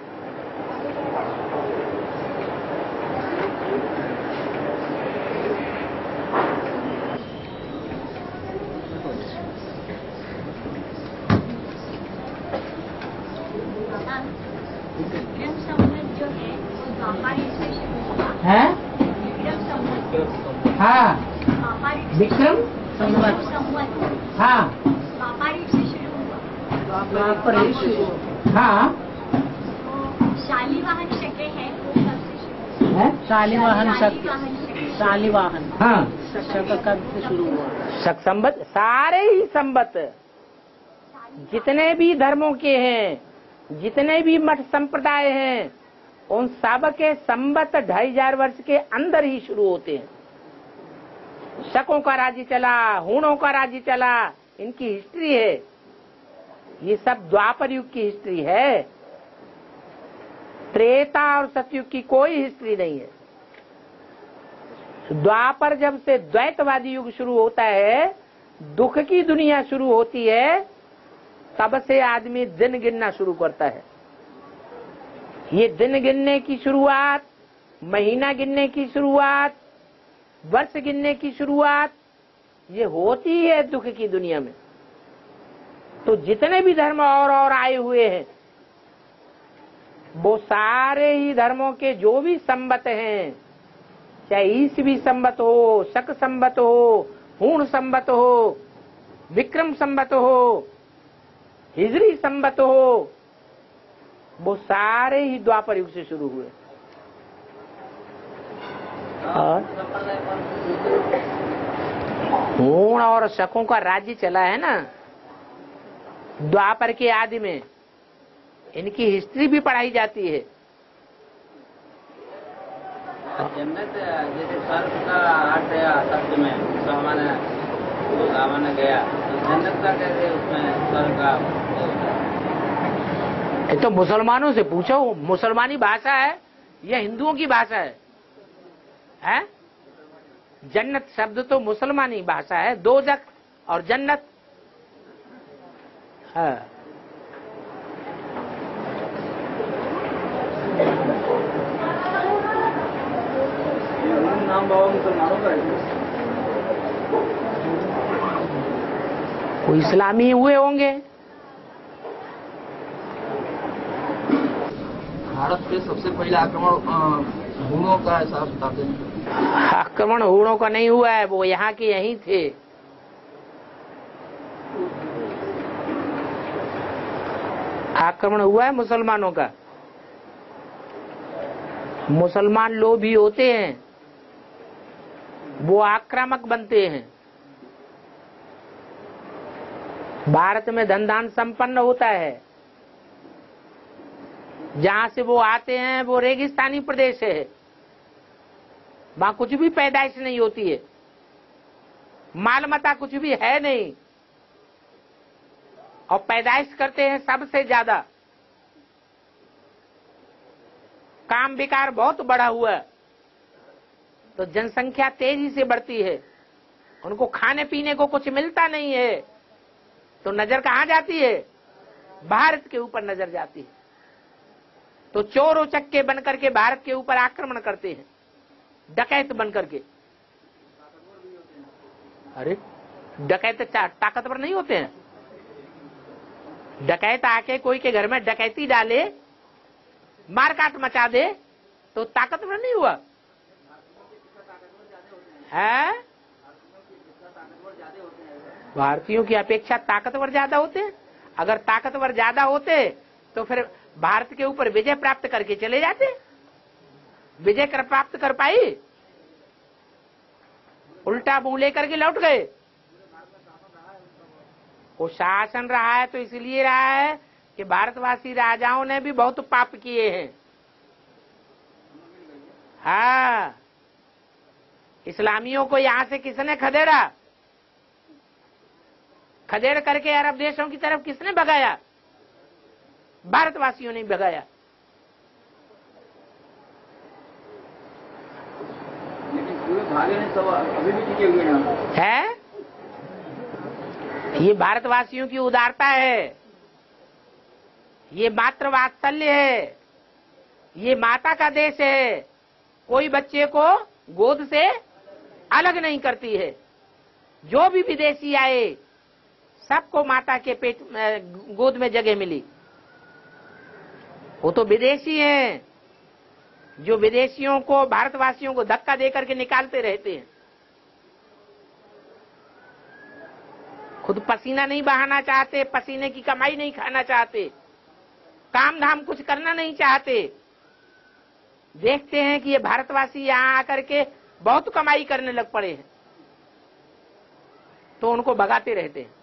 विक्रम संवत जो है वो द्वापर युग से शुरू हुआ है। विक्रम संवत, हाँ, द्वापर युग से विक्रम संवत संवत हाँ, द्वापर युग से शुरू हुआ। द्वापर युग, हाँ, तो शालीवाहन शके है वो कब से शुरू हुआ? है शालीवाहन शक शालीवाहन शके, शालीवाहन हाँ, शक कब से शुरू हुआ? शक संबत, सारे ही संबत जितने भी धर्मों के हैं, जितने भी मठ संप्रदाय हैं, उन सब के संबत ढाई हजार वर्ष के अंदर ही शुरू होते हैं। शकों का राज्य चला, हूणों का राज्य चला, इनकी हिस्ट्री है। ये सब द्वापर युग की हिस्ट्री है। त्रेता और सतयुग की कोई हिस्ट्री नहीं है। द्वापर जब से द्वैतवादी युग शुरू होता है, दुख की दुनिया शुरू होती है, तब से आदमी दिन गिनना शुरू करता है। ये दिन गिनने की शुरुआत, महीना गिनने की शुरुआत, वर्ष गिनने की शुरुआत, ये होती है दुख की दुनिया में। तो जितने भी धर्म और और आए हुए हैं, वो सारे ही धर्मों के जो भी संबत हैं, चाहे ईसवी संबत हो, शक संबत हो, हूण संबत हो, विक्रम संबत हो, हिजरी संबत हो, वो सारे ही द्वापर युग से शुरू हुए। और हूण और शकों का राज्य चला है ना द्वापर के आदि में, इनकी हिस्ट्री भी पढ़ाई जाती है। जन्नत जैसे स्वर्ग का अर्थ है शब्द में, सामान्य सामान्य गया, तो जन्नत का कैसे उसमें स्वर्ग का? ये तो मुसलमानों से पूछो, मुसलमानी भाषा है या हिंदुओं की भाषा है? हैं? जन्नत शब्द तो मुसलमानी भाषा है, दोजख और जन्नत। हाँ। नाम बाबा मुसलमानों का है। कोई इस्लामी हुए होंगे। भारत पे सबसे पहले आक्रमण हूणों का ऐसा बताते हैं। आक्रमण हूणों का नहीं हुआ है, वो यहाँ के यहीं थे। आक्रमण हुआ है मुसलमानों का। मुसलमान लोभी होते हैं, वो आक्रामक बनते हैं। भारत में धन दान संपन्न होता है, जहां से वो आते हैं वो रेगिस्तानी प्रदेश है, वहां कुछ भी पैदाइश नहीं होती है, माल मता कुछ भी है नहीं, और पैदाइश करते हैं सबसे ज्यादा। काम विकार बहुत बढ़ा हुआ है, तो जनसंख्या तेजी से बढ़ती है, उनको खाने पीने को कुछ मिलता नहीं है, तो नजर कहां जाती है? भारत के ऊपर नजर जाती है। तो चोर उचक्के बन करके भारत के ऊपर आक्रमण करते हैं, डकैत बन करके। अरे डकैत ताकतवर नहीं होते हैं? डकैत आके कोई के घर में डकैती डाले, मारकाट मचा दे, तो ताकतवर नहीं हुआ है? भारतीयों की अपेक्षा ताकतवर ज्यादा होते हैं। अगर ताकतवर ज्यादा होते तो फिर भारत के ऊपर विजय प्राप्त करके चले जाते। विजय कर प्राप्त कर पाई? उल्टा मुंह लेकर के लौट गए। वो शासन रहा है तो इसलिए रहा है कि भारतवासी राजाओं ने भी बहुत पाप किए हैं। हाँ, इस्लामियों को यहां से किसने खदेड़ा? खदेड़ करके अरब देशों की तरफ किसने भगाया? भारतवासियों ने भगाया। लेकिन पूरे भागे नहीं, सब अभी भी टिके हुए हैं है। ये भारतवासियों की उदारता है, ये मातृ वात्सल्य है, ये माता का देश है। कोई बच्चे को गोद से अलग नहीं करती है। जो भी विदेशी आए सबको माता के पेट गोद में जगह मिली। वो तो विदेशी हैं, जो विदेशियों को, भारतवासियों को धक्का देकर के निकालते रहते हैं। खुद पसीना नहीं बहाना चाहते, पसीने की कमाई नहीं खाना चाहते, काम धाम कुछ करना नहीं चाहते। देखते हैं कि ये भारतवासी यहाँ आकर के बहुत कमाई करने लग पड़े हैं, तो उनको भगाते रहते हैं।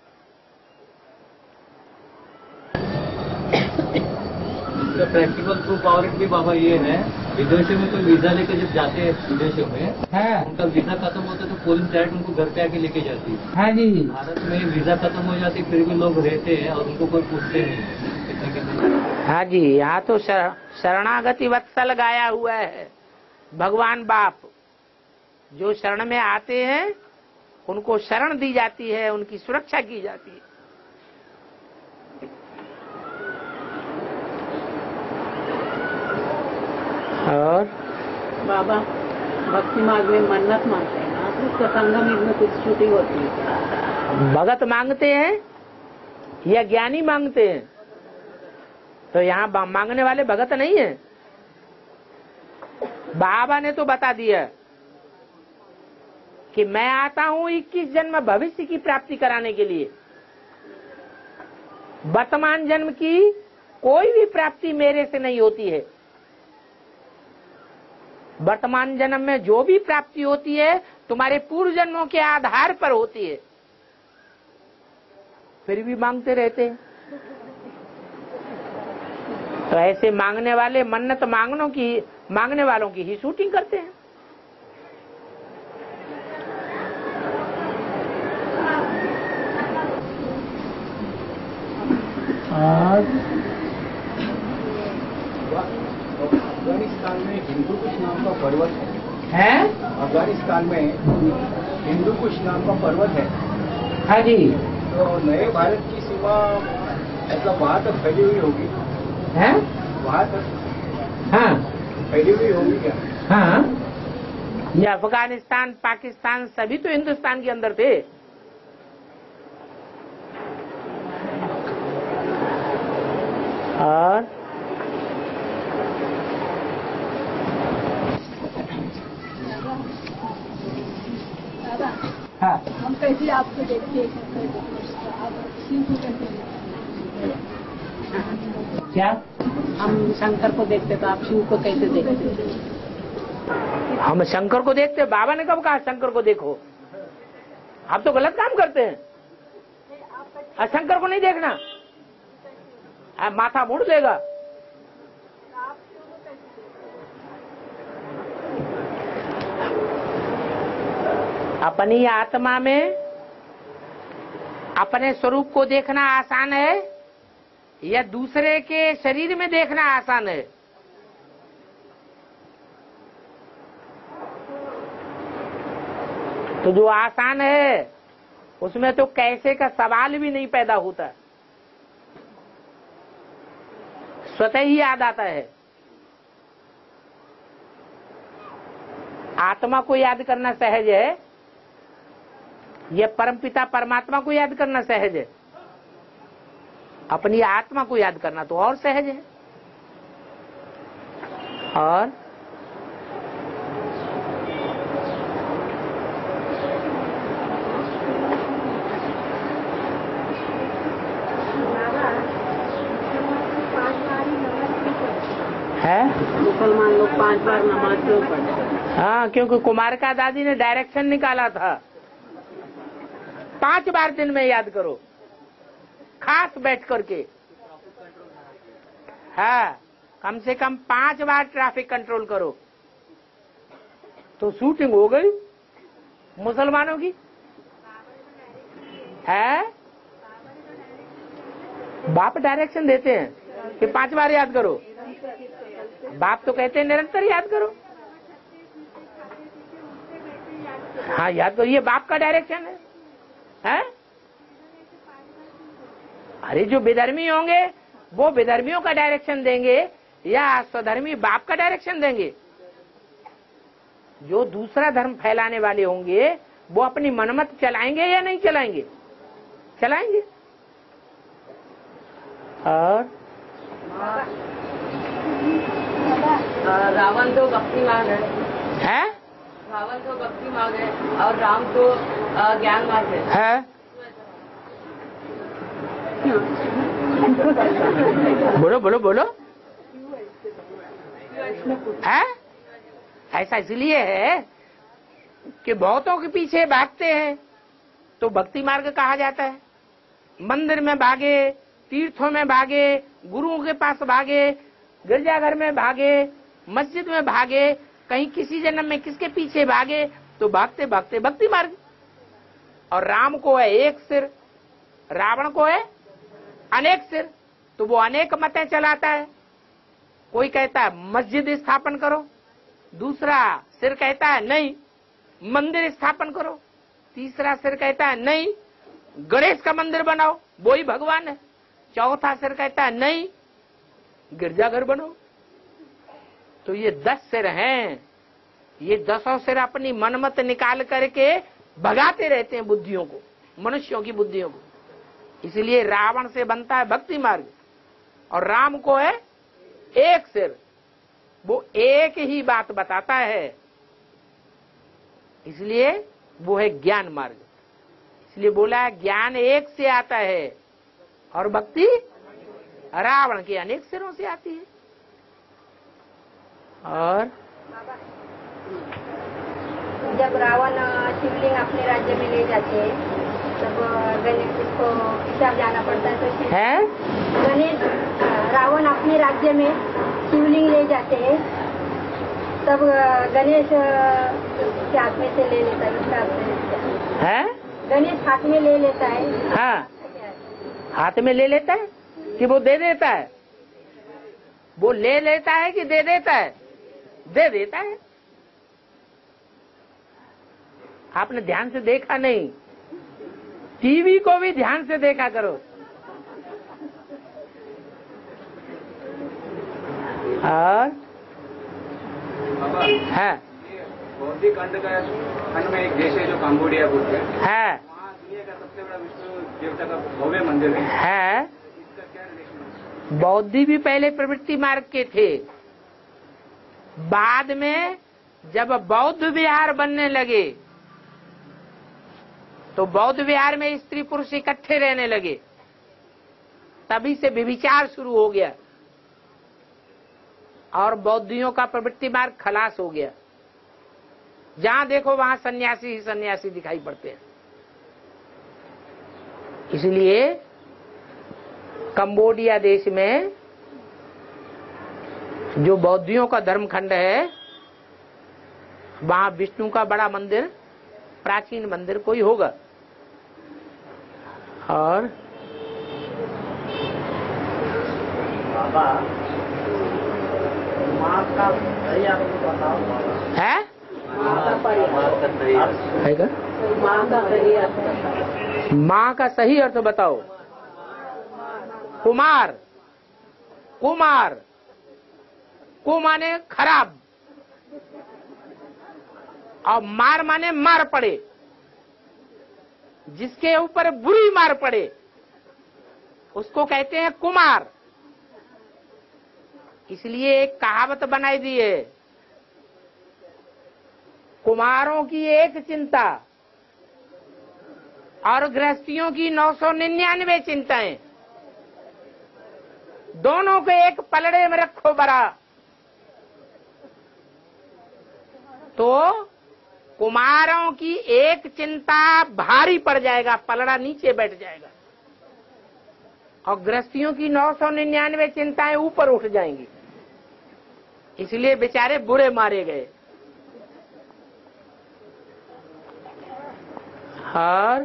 प्रैक्टिकल प्रूफ और भी बाबा ये है, विदेशों में कोई वीजा लेकर जब जाते हैं विदेशों में, हाँ। उनका वीजा खत्म होता है तो पोलिंग डायरेक्ट उनको घर पे आके लेके जाती है। हाँ जी। भारत में वीजा खत्म हो जाती फिर भी लोग रहते हैं और उनको कोई पूछते नहीं कितने कितने। हाँ जी, यहाँ तो शर, शरणागति वत्सल गाया हुआ है। भगवान बाप जो शरण में आते हैं उनको शरण दी जाती है, उनकी सुरक्षा की जाती है। और बाबा भक्ति मार्ग में मन्नत मांगते हैं ना, तो सत्संग में कुछ छुट्टी होती है। भगत मांगते हैं या ज्ञानी मांगते हैं? तो यहाँ मांगने वाले भगत नहीं है। बाबा ने तो बता दिया कि मैं आता हूँ इक्कीस जन्म भविष्य की प्राप्ति कराने के लिए। वर्तमान जन्म की कोई भी प्राप्ति मेरे से नहीं होती है। वर्तमान जन्म में जो भी प्राप्ति होती है तुम्हारे पूर्व जन्मों के आधार पर होती है। फिर भी मांगते रहते हैं। तो ऐसे मांगने वाले मन्नत मांगनों की मांगने वालों की ही शूटिंग करते हैं। अफगानिस्तान में हिंदू कुश नाम का पर्वत है। है? अफगानिस्तान में हिंदू कुश नाम का पर्वत है। हाँ जी। तो नए भारत की सीमा ऐसा वहाँ तक फैली हुई होगी? है? वहाँ तक हाँ फैली हुई होगी क्या? हाँ, ये अफगानिस्तान पाकिस्तान सभी तो हिंदुस्तान के अंदर थे। और हम कैसे आपको देखते हैं, आप शिव को कैसे देखते हैं? क्या हम शंकर को देखते तो आप शिव को कैसे देखते? हम शंकर को देखते? बाबा ने कब कहा शंकर को देखो? आप तो गलत काम करते हैं। आ, शंकर को नहीं देखना, आ, माथा मुड़ देगा। अपनी आत्मा में अपने स्वरूप को देखना आसान है या दूसरे के शरीर में देखना आसान है? तो जो आसान है उसमें तो कैसे का सवाल भी नहीं पैदा होता, स्वतः ही याद आता है। आत्मा को याद करना सहज है, यह परमपिता परमात्मा को याद करना सहज है, अपनी आत्मा को याद करना तो और सहज है। और है मुसलमान लोग पांच बार नमाज क्यों पढ़ते हैं? हाँ, क्योंकि कुमारिका दादी ने डायरेक्शन निकाला था, पांच बार दिन में याद करो, खास बैठ करके। हाँ, कम से कम पांच बार ट्रैफिक कंट्रोल करो। तो शूटिंग हो गई मुसलमानों की है। बाप डायरेक्शन देते हैं कि पांच बार याद करो, बाप तो कहते हैं निरंतर याद करो। हाँ, याद करो, ये बाप का डायरेक्शन है, है? अरे जो बेधर्मी होंगे वो बेधर्मियों का डायरेक्शन देंगे या स्वधर्मी बाप का डायरेक्शन देंगे? जो दूसरा धर्म फैलाने वाले होंगे वो अपनी मनमत चलाएंगे या नहीं चलाएंगे? चलाएंगे। और रावण तो भक्ति मार्ग है, है रावण तो भक्ति मार्ग है और राम तो ज्ञान मार्ग है। है बोलो बोलो बोलो। है ऐसा इसलिए है कि बहुतों के पीछे भागते हैं तो भक्ति मार्ग कहा जाता है। मंदिर में भागे, तीर्थों में भागे, गुरुओं के पास भागे, गिरजाघर में भागे, मस्जिद में भागे, कहीं किसी जन्म में किसके पीछे भागे, तो भागते भागते भक्ति मार्ग। और राम को है एक सिर, रावण को है अनेक सिर, तो वो अनेक मतें चलाता है। कोई कहता है मस्जिद स्थापन करो, दूसरा सिर कहता है नहीं मंदिर स्थापन करो, तीसरा सिर कहता है नहीं गणेश का मंदिर बनाओ, वो ही भगवान है, चौथा सिर कहता है नहीं गिरजाघर बनाओ। तो ये दस सिर हैं, ये दसों सिर अपनी मनमत निकाल करके भगाते रहते हैं बुद्धियों को, मनुष्यों की बुद्धियों को। इसलिए रावण से बनता है भक्ति मार्ग और राम को है एक सिर, वो एक ही बात बताता है, इसलिए वो है ज्ञान मार्ग। इसलिए बोला है ज्ञान एक से आता है और भक्ति रावण के अनेक सिरों से आती है। और जब रावण शिवलिंग अपने राज्य में ले जाते हैं तब गणेश को हिसाब जाना पड़ता है, तो है गणेश रावण अपने राज्य में शिवलिंग ले जाते हैं तब गणेश के हाथ में से ले लेता है, हिसाब से है गणेश हाथ में ले लेता है। हाँ, हाथ में ले लेता है कि वो दे देता है? वो ले लेता है कि दे देता है? दे देता है। आपने ध्यान से देखा नहीं, टीवी को भी ध्यान से देखा करो। और है बौद्धिक खंड का खंड में एक देश है जो कंबोडिया बोलते हैं, है वहाँ दुनिया का सबसे बड़ा विष्णु देवता का भव्य मंदिर है। है इसका क्या रिलेशन है? बौद्धी भी पहले प्रवृत्ति मार्ग के थे, बाद में जब बौद्ध विहार बनने लगे तो बौद्ध विहार में स्त्री पुरुष इकट्ठे रहने लगे, तभी से व्यभिचार शुरू हो गया और बौद्धियों का प्रवृत्ति मार्ग खलास हो गया। जहां देखो वहां सन्यासी ही सन्यासी दिखाई पड़ते हैं। इसलिए कंबोडिया देश में जो बौद्धियों का धर्मखंड है, वहां विष्णु का बड़ा मंदिर, प्राचीन मंदिर कोई होगा। और बाबा माँ का सही आपको बताओ है माँ का सही है का? माँ का सही अर्थ माँ का सही अर्थ बताओ। कुमार, कुमार को माने खराब और मार माने मार पड़े, जिसके ऊपर बुरी मार पड़े उसको कहते हैं कुमार। इसलिए एक कहावत बनाई दी है, कुमारों की एक चिंता और गृहस्थियों की नौ सौ निन्यानवे चिंताएं, दोनों को एक पलड़े में रखो बरा, तो कुमारों की एक चिंता भारी पड़ जाएगा, पलड़ा नीचे बैठ जाएगा, और गृहस्थियों की नौ सौ निन्यानवे चिंताएं ऊपर उठ जाएंगी। इसलिए बेचारे बुरे मारे गए। और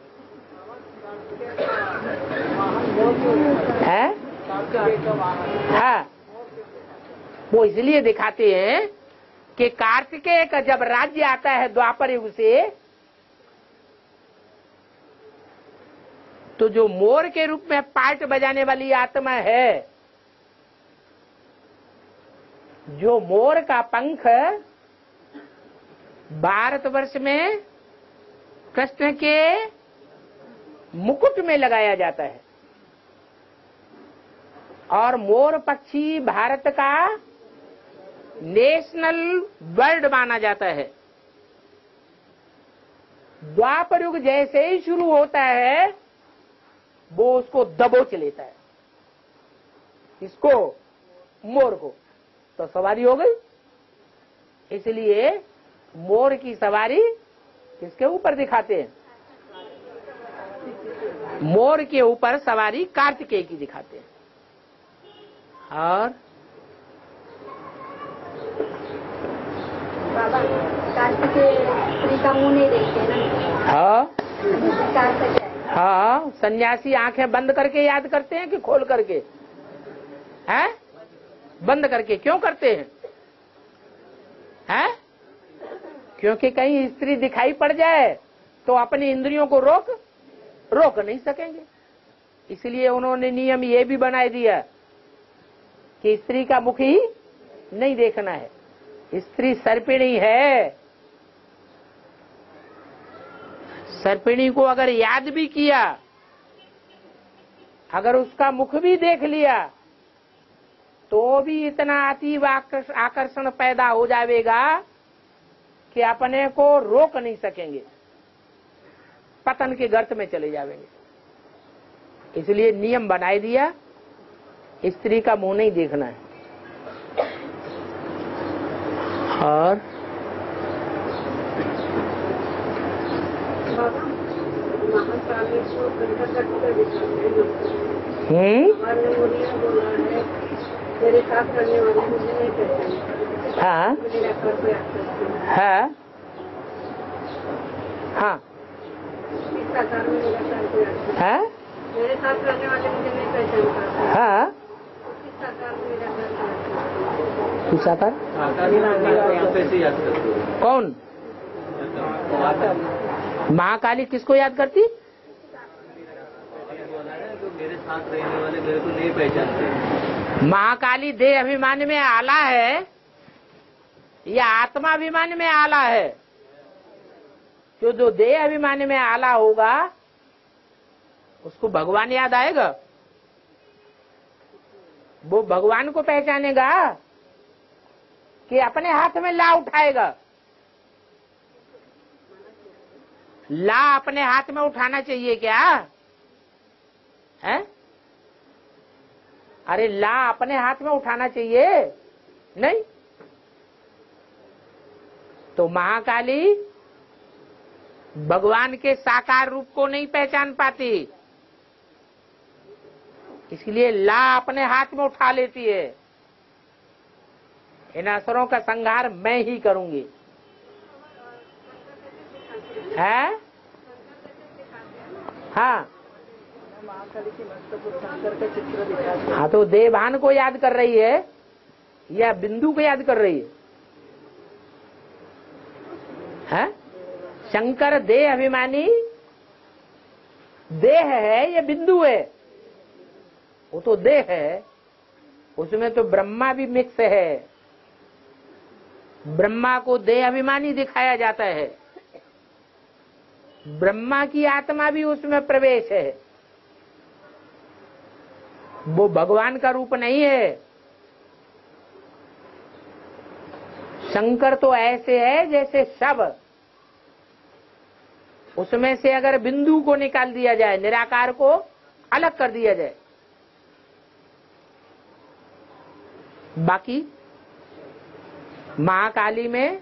है हाँ, वो इसलिए दिखाते हैं कि कार्तिकेय का जब राज्य आता है द्वापर युग से, तो जो मोर के रूप में पार्ट बजाने वाली आत्मा है, जो मोर का पंख भारतवर्ष में कृष्ण के मुकुट में लगाया जाता है, और मोर पक्षी भारत का नेशनल बर्ड माना जाता है। द्वापर युग जैसे ही शुरू होता है, वो उसको दबोच लेता है, इसको मोर को, तो सवारी हो गई। इसलिए मोर की सवारी किसके ऊपर दिखाते हैं? मोर के ऊपर सवारी कार्तिकेय की दिखाते हैं। और बाबा कार्तिकेय स्त्री का मुंह नहीं देखते ना। हाँ कार्तिक है। हाँ, सन्यासी आंखें बंद करके याद करते हैं कि खोल करके? हैं? बंद करके क्यों करते हैं? हैं? क्योंकि कहीं स्त्री दिखाई पड़ जाए तो अपनी इंद्रियों को रोक रोक नहीं सकेंगे। इसलिए उन्होंने नियम ये भी बना दिया कि स्त्री का मुख ही नहीं देखना है। स्त्री सर्पिणी है, सर्पिणी को अगर याद भी किया, अगर उसका मुख भी देख लिया, तो भी इतना अतीव आकर्षण पैदा हो जाएगा कि अपने को रोक नहीं सकेंगे, पतन के गर्त में चले जाएंगे। इसलिए नियम बनाई दिया, स्त्री का मुंह नहीं देखना है। और हम्म मेरे साथ करने वाले मुझे नहीं पहचानते। हाँ हाँ हाँ हाँ मेरे साथ रहने वाले मुझे नहीं पहचान पाते। हाँ तू साकार कौन? महाकाली किसको याद करती? मेरे साथ रहने वाले मेरे को नहीं पहचानते। महाकाली देह अभिमान में आला है या आत्मा अभिमान में आला है? जो जो देह अभिमान में आला होगा उसको भगवान याद आएगा, वो भगवान को पहचानेगा कि अपने हाथ में ला उठाएगा? ला अपने हाथ में उठाना चाहिए क्या है? अरे ला अपने हाथ में उठाना चाहिए नहीं। तो महाकाली भगवान के साकार रूप को नहीं पहचान पाती, इसलिए ला अपने हाथ में उठा लेती है। इन असुरों का संहार मैं ही करूंगी है। हाँ महाकाली के मस्तक पर शंकर का चित्र दिखाते हैं। हाँ, तो देवभान को याद कर रही है या बिंदु को याद कर रही है? है? शंकर देह अभिमानी देह है या बिंदु है? वो तो देह है, उसमें तो ब्रह्मा भी मिक्स है। ब्रह्मा को देह अभिमानी दिखाया जाता है, ब्रह्मा की आत्मा भी उसमें प्रवेश है। वो भगवान का रूप नहीं है। शंकर तो ऐसे है जैसे सब, उसमें से अगर बिंदु को निकाल दिया जाए, निराकार को अलग कर दिया जाए, बाकी महाकाली में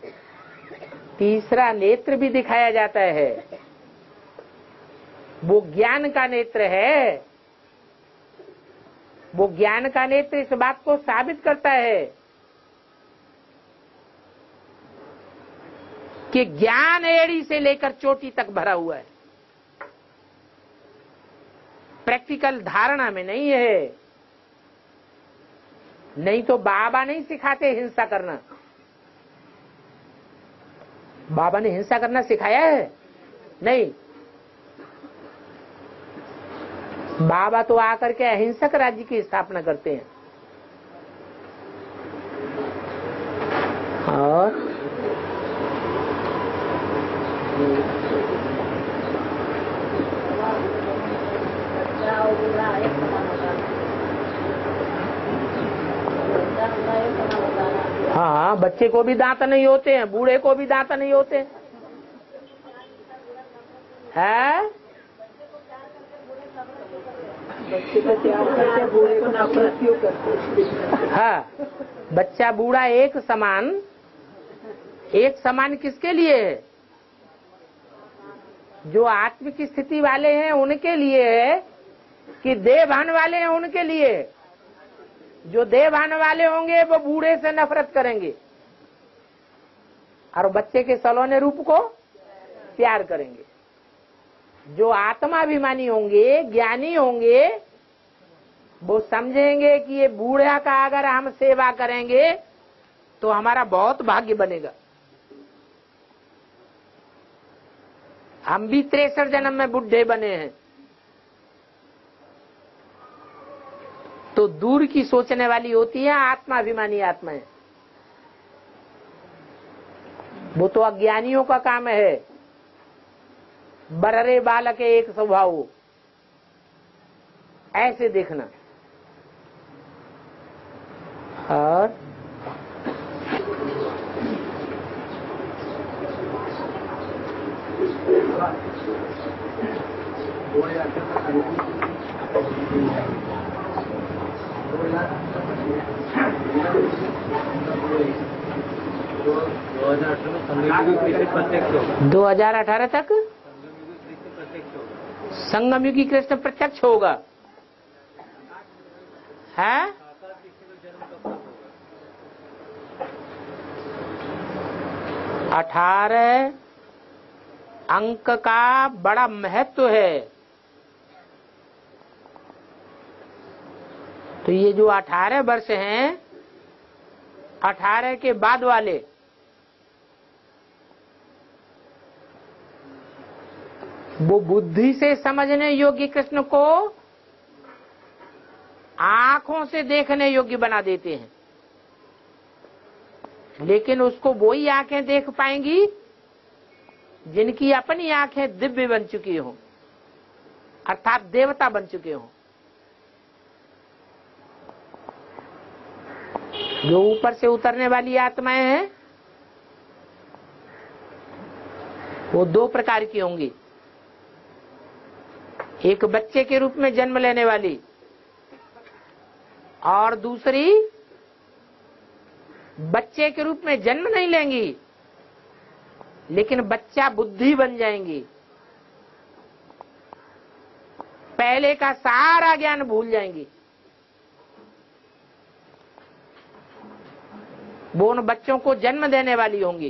तीसरा नेत्र भी दिखाया जाता है। वो ज्ञान का नेत्र है। वो ज्ञान का नेत्र इस बात को साबित करता है कि ज्ञान एड़ी से लेकर चोटी तक भरा हुआ है, प्रैक्टिकल धारणा में नहीं है। नहीं तो बाबा नहीं सिखाते हिंसा करना। बाबा ने हिंसा करना सिखाया है? नहीं। बाबा तो आकर के अहिंसक राज्य की स्थापना करते हैं। और हाँ, बच्चे को भी दांत नहीं होते हैं, बूढ़े को भी दांत नहीं होते हैं। बच्चे का त्याग करके बूढ़े को नफरत क्यों करते? हाँ, बच्चा बूढ़ा एक समान, एक समान किसके लिए है? जो आत्मिक स्थिति वाले हैं उनके लिए है कि देवभान वाले हैं उनके लिए? जो देवभान वाले होंगे वो बूढ़े से नफरत करेंगे और बच्चे के सलोने रूप को प्यार करेंगे। जो आत्माभिमानी होंगे, ज्ञानी होंगे, वो समझेंगे कि ये बूढ़ा का अगर हम सेवा करेंगे तो हमारा बहुत भाग्य बनेगा। हम भी तिरसठ जन्म में बुढ़े बने हैं। तो दूर की सोचने वाली होती है आत्माभिमानी आत्माएं। वो तो अज्ञानियों का काम है। बररे बालक एक स्वभाव, ऐसे देखना। और दो हजार अठारह तक संगमयुगी कृष्ण प्रत्यक्ष होगा है। अठारह अंक का बड़ा महत्व है। तो ये जो अठारह वर्ष हैं, अठारह के बाद वाले वो बुद्धि से समझने योग्य कृष्ण को आंखों से देखने योग्य बना देते हैं। लेकिन उसको वही आंखें देख पाएंगी जिनकी अपनी आंखें दिव्य बन चुकी हों, अर्थात देवता बन चुके हों। जो ऊपर से उतरने वाली आत्माएं हैं वो दो प्रकार की होंगी, एक बच्चे के रूप में जन्म लेने वाली और दूसरी बच्चे के रूप में जन्म नहीं लेंगी लेकिन बच्चा बुद्धि बन जाएंगी, पहले का सारा ज्ञान भूल जाएंगी। वो उन बच्चों को जन्म देने वाली होंगी,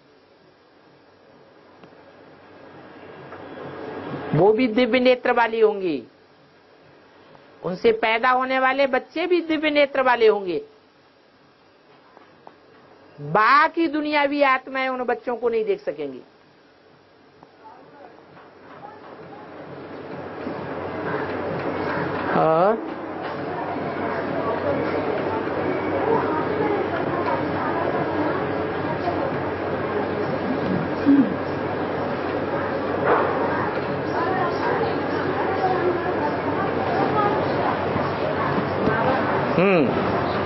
वो भी दिव्य नेत्र वाली होंगी, उनसे पैदा होने वाले बच्चे भी दिव्य नेत्र वाले होंगे। बाकी दुनियावी आत्माएं उन बच्चों को नहीं देख सकेंगी। और हम्म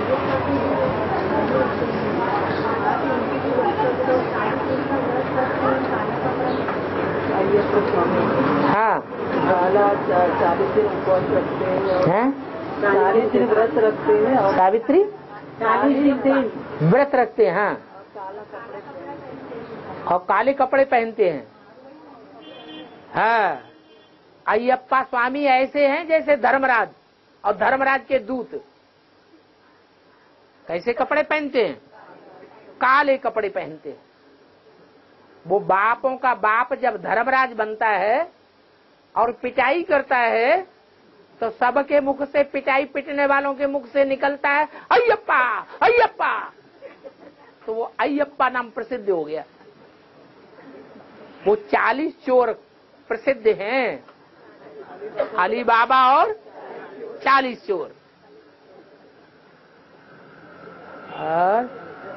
हाँ चालीस दिन उपवास रखते हैं, हैं? चालीस दिन व्रत रखते हैं और सावित्री चालीस दिन व्रत रखते हैं, हाँ, काला कपड़े पहनते और काले कपड़े पहनते हैं। हाँ, अय्यप्पा स्वामी ऐसे हैं जैसे धर्मराज और धर्मराज के दूत। कैसे कपड़े पहनते हैं? काले कपड़े पहनते हैं। वो बापों का बाप जब धर्मराज बनता है और पिटाई करता है तो सबके मुख से, पिटाई पिटने वालों के मुख से निकलता है अय्यप्पा अय्यप्पा, तो वो अय्यप्पा नाम प्रसिद्ध हो गया। वो चालीस चोर प्रसिद्ध हैं, अली बाबा और चालीस चोर। और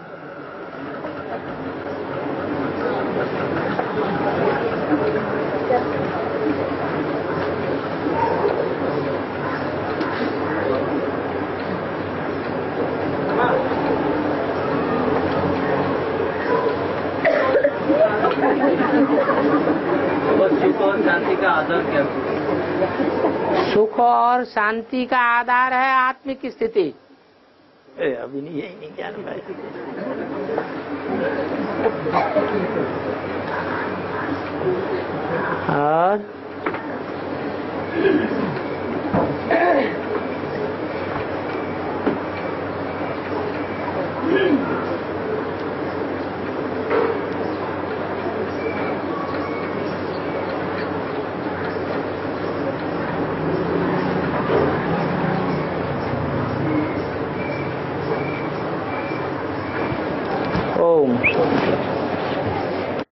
सुख और शांति का आधार क्या? सुख और शांति का आधार है आत्मिक स्थिति। ए, अभी नहीं, यही नहीं जान पाए। और ओम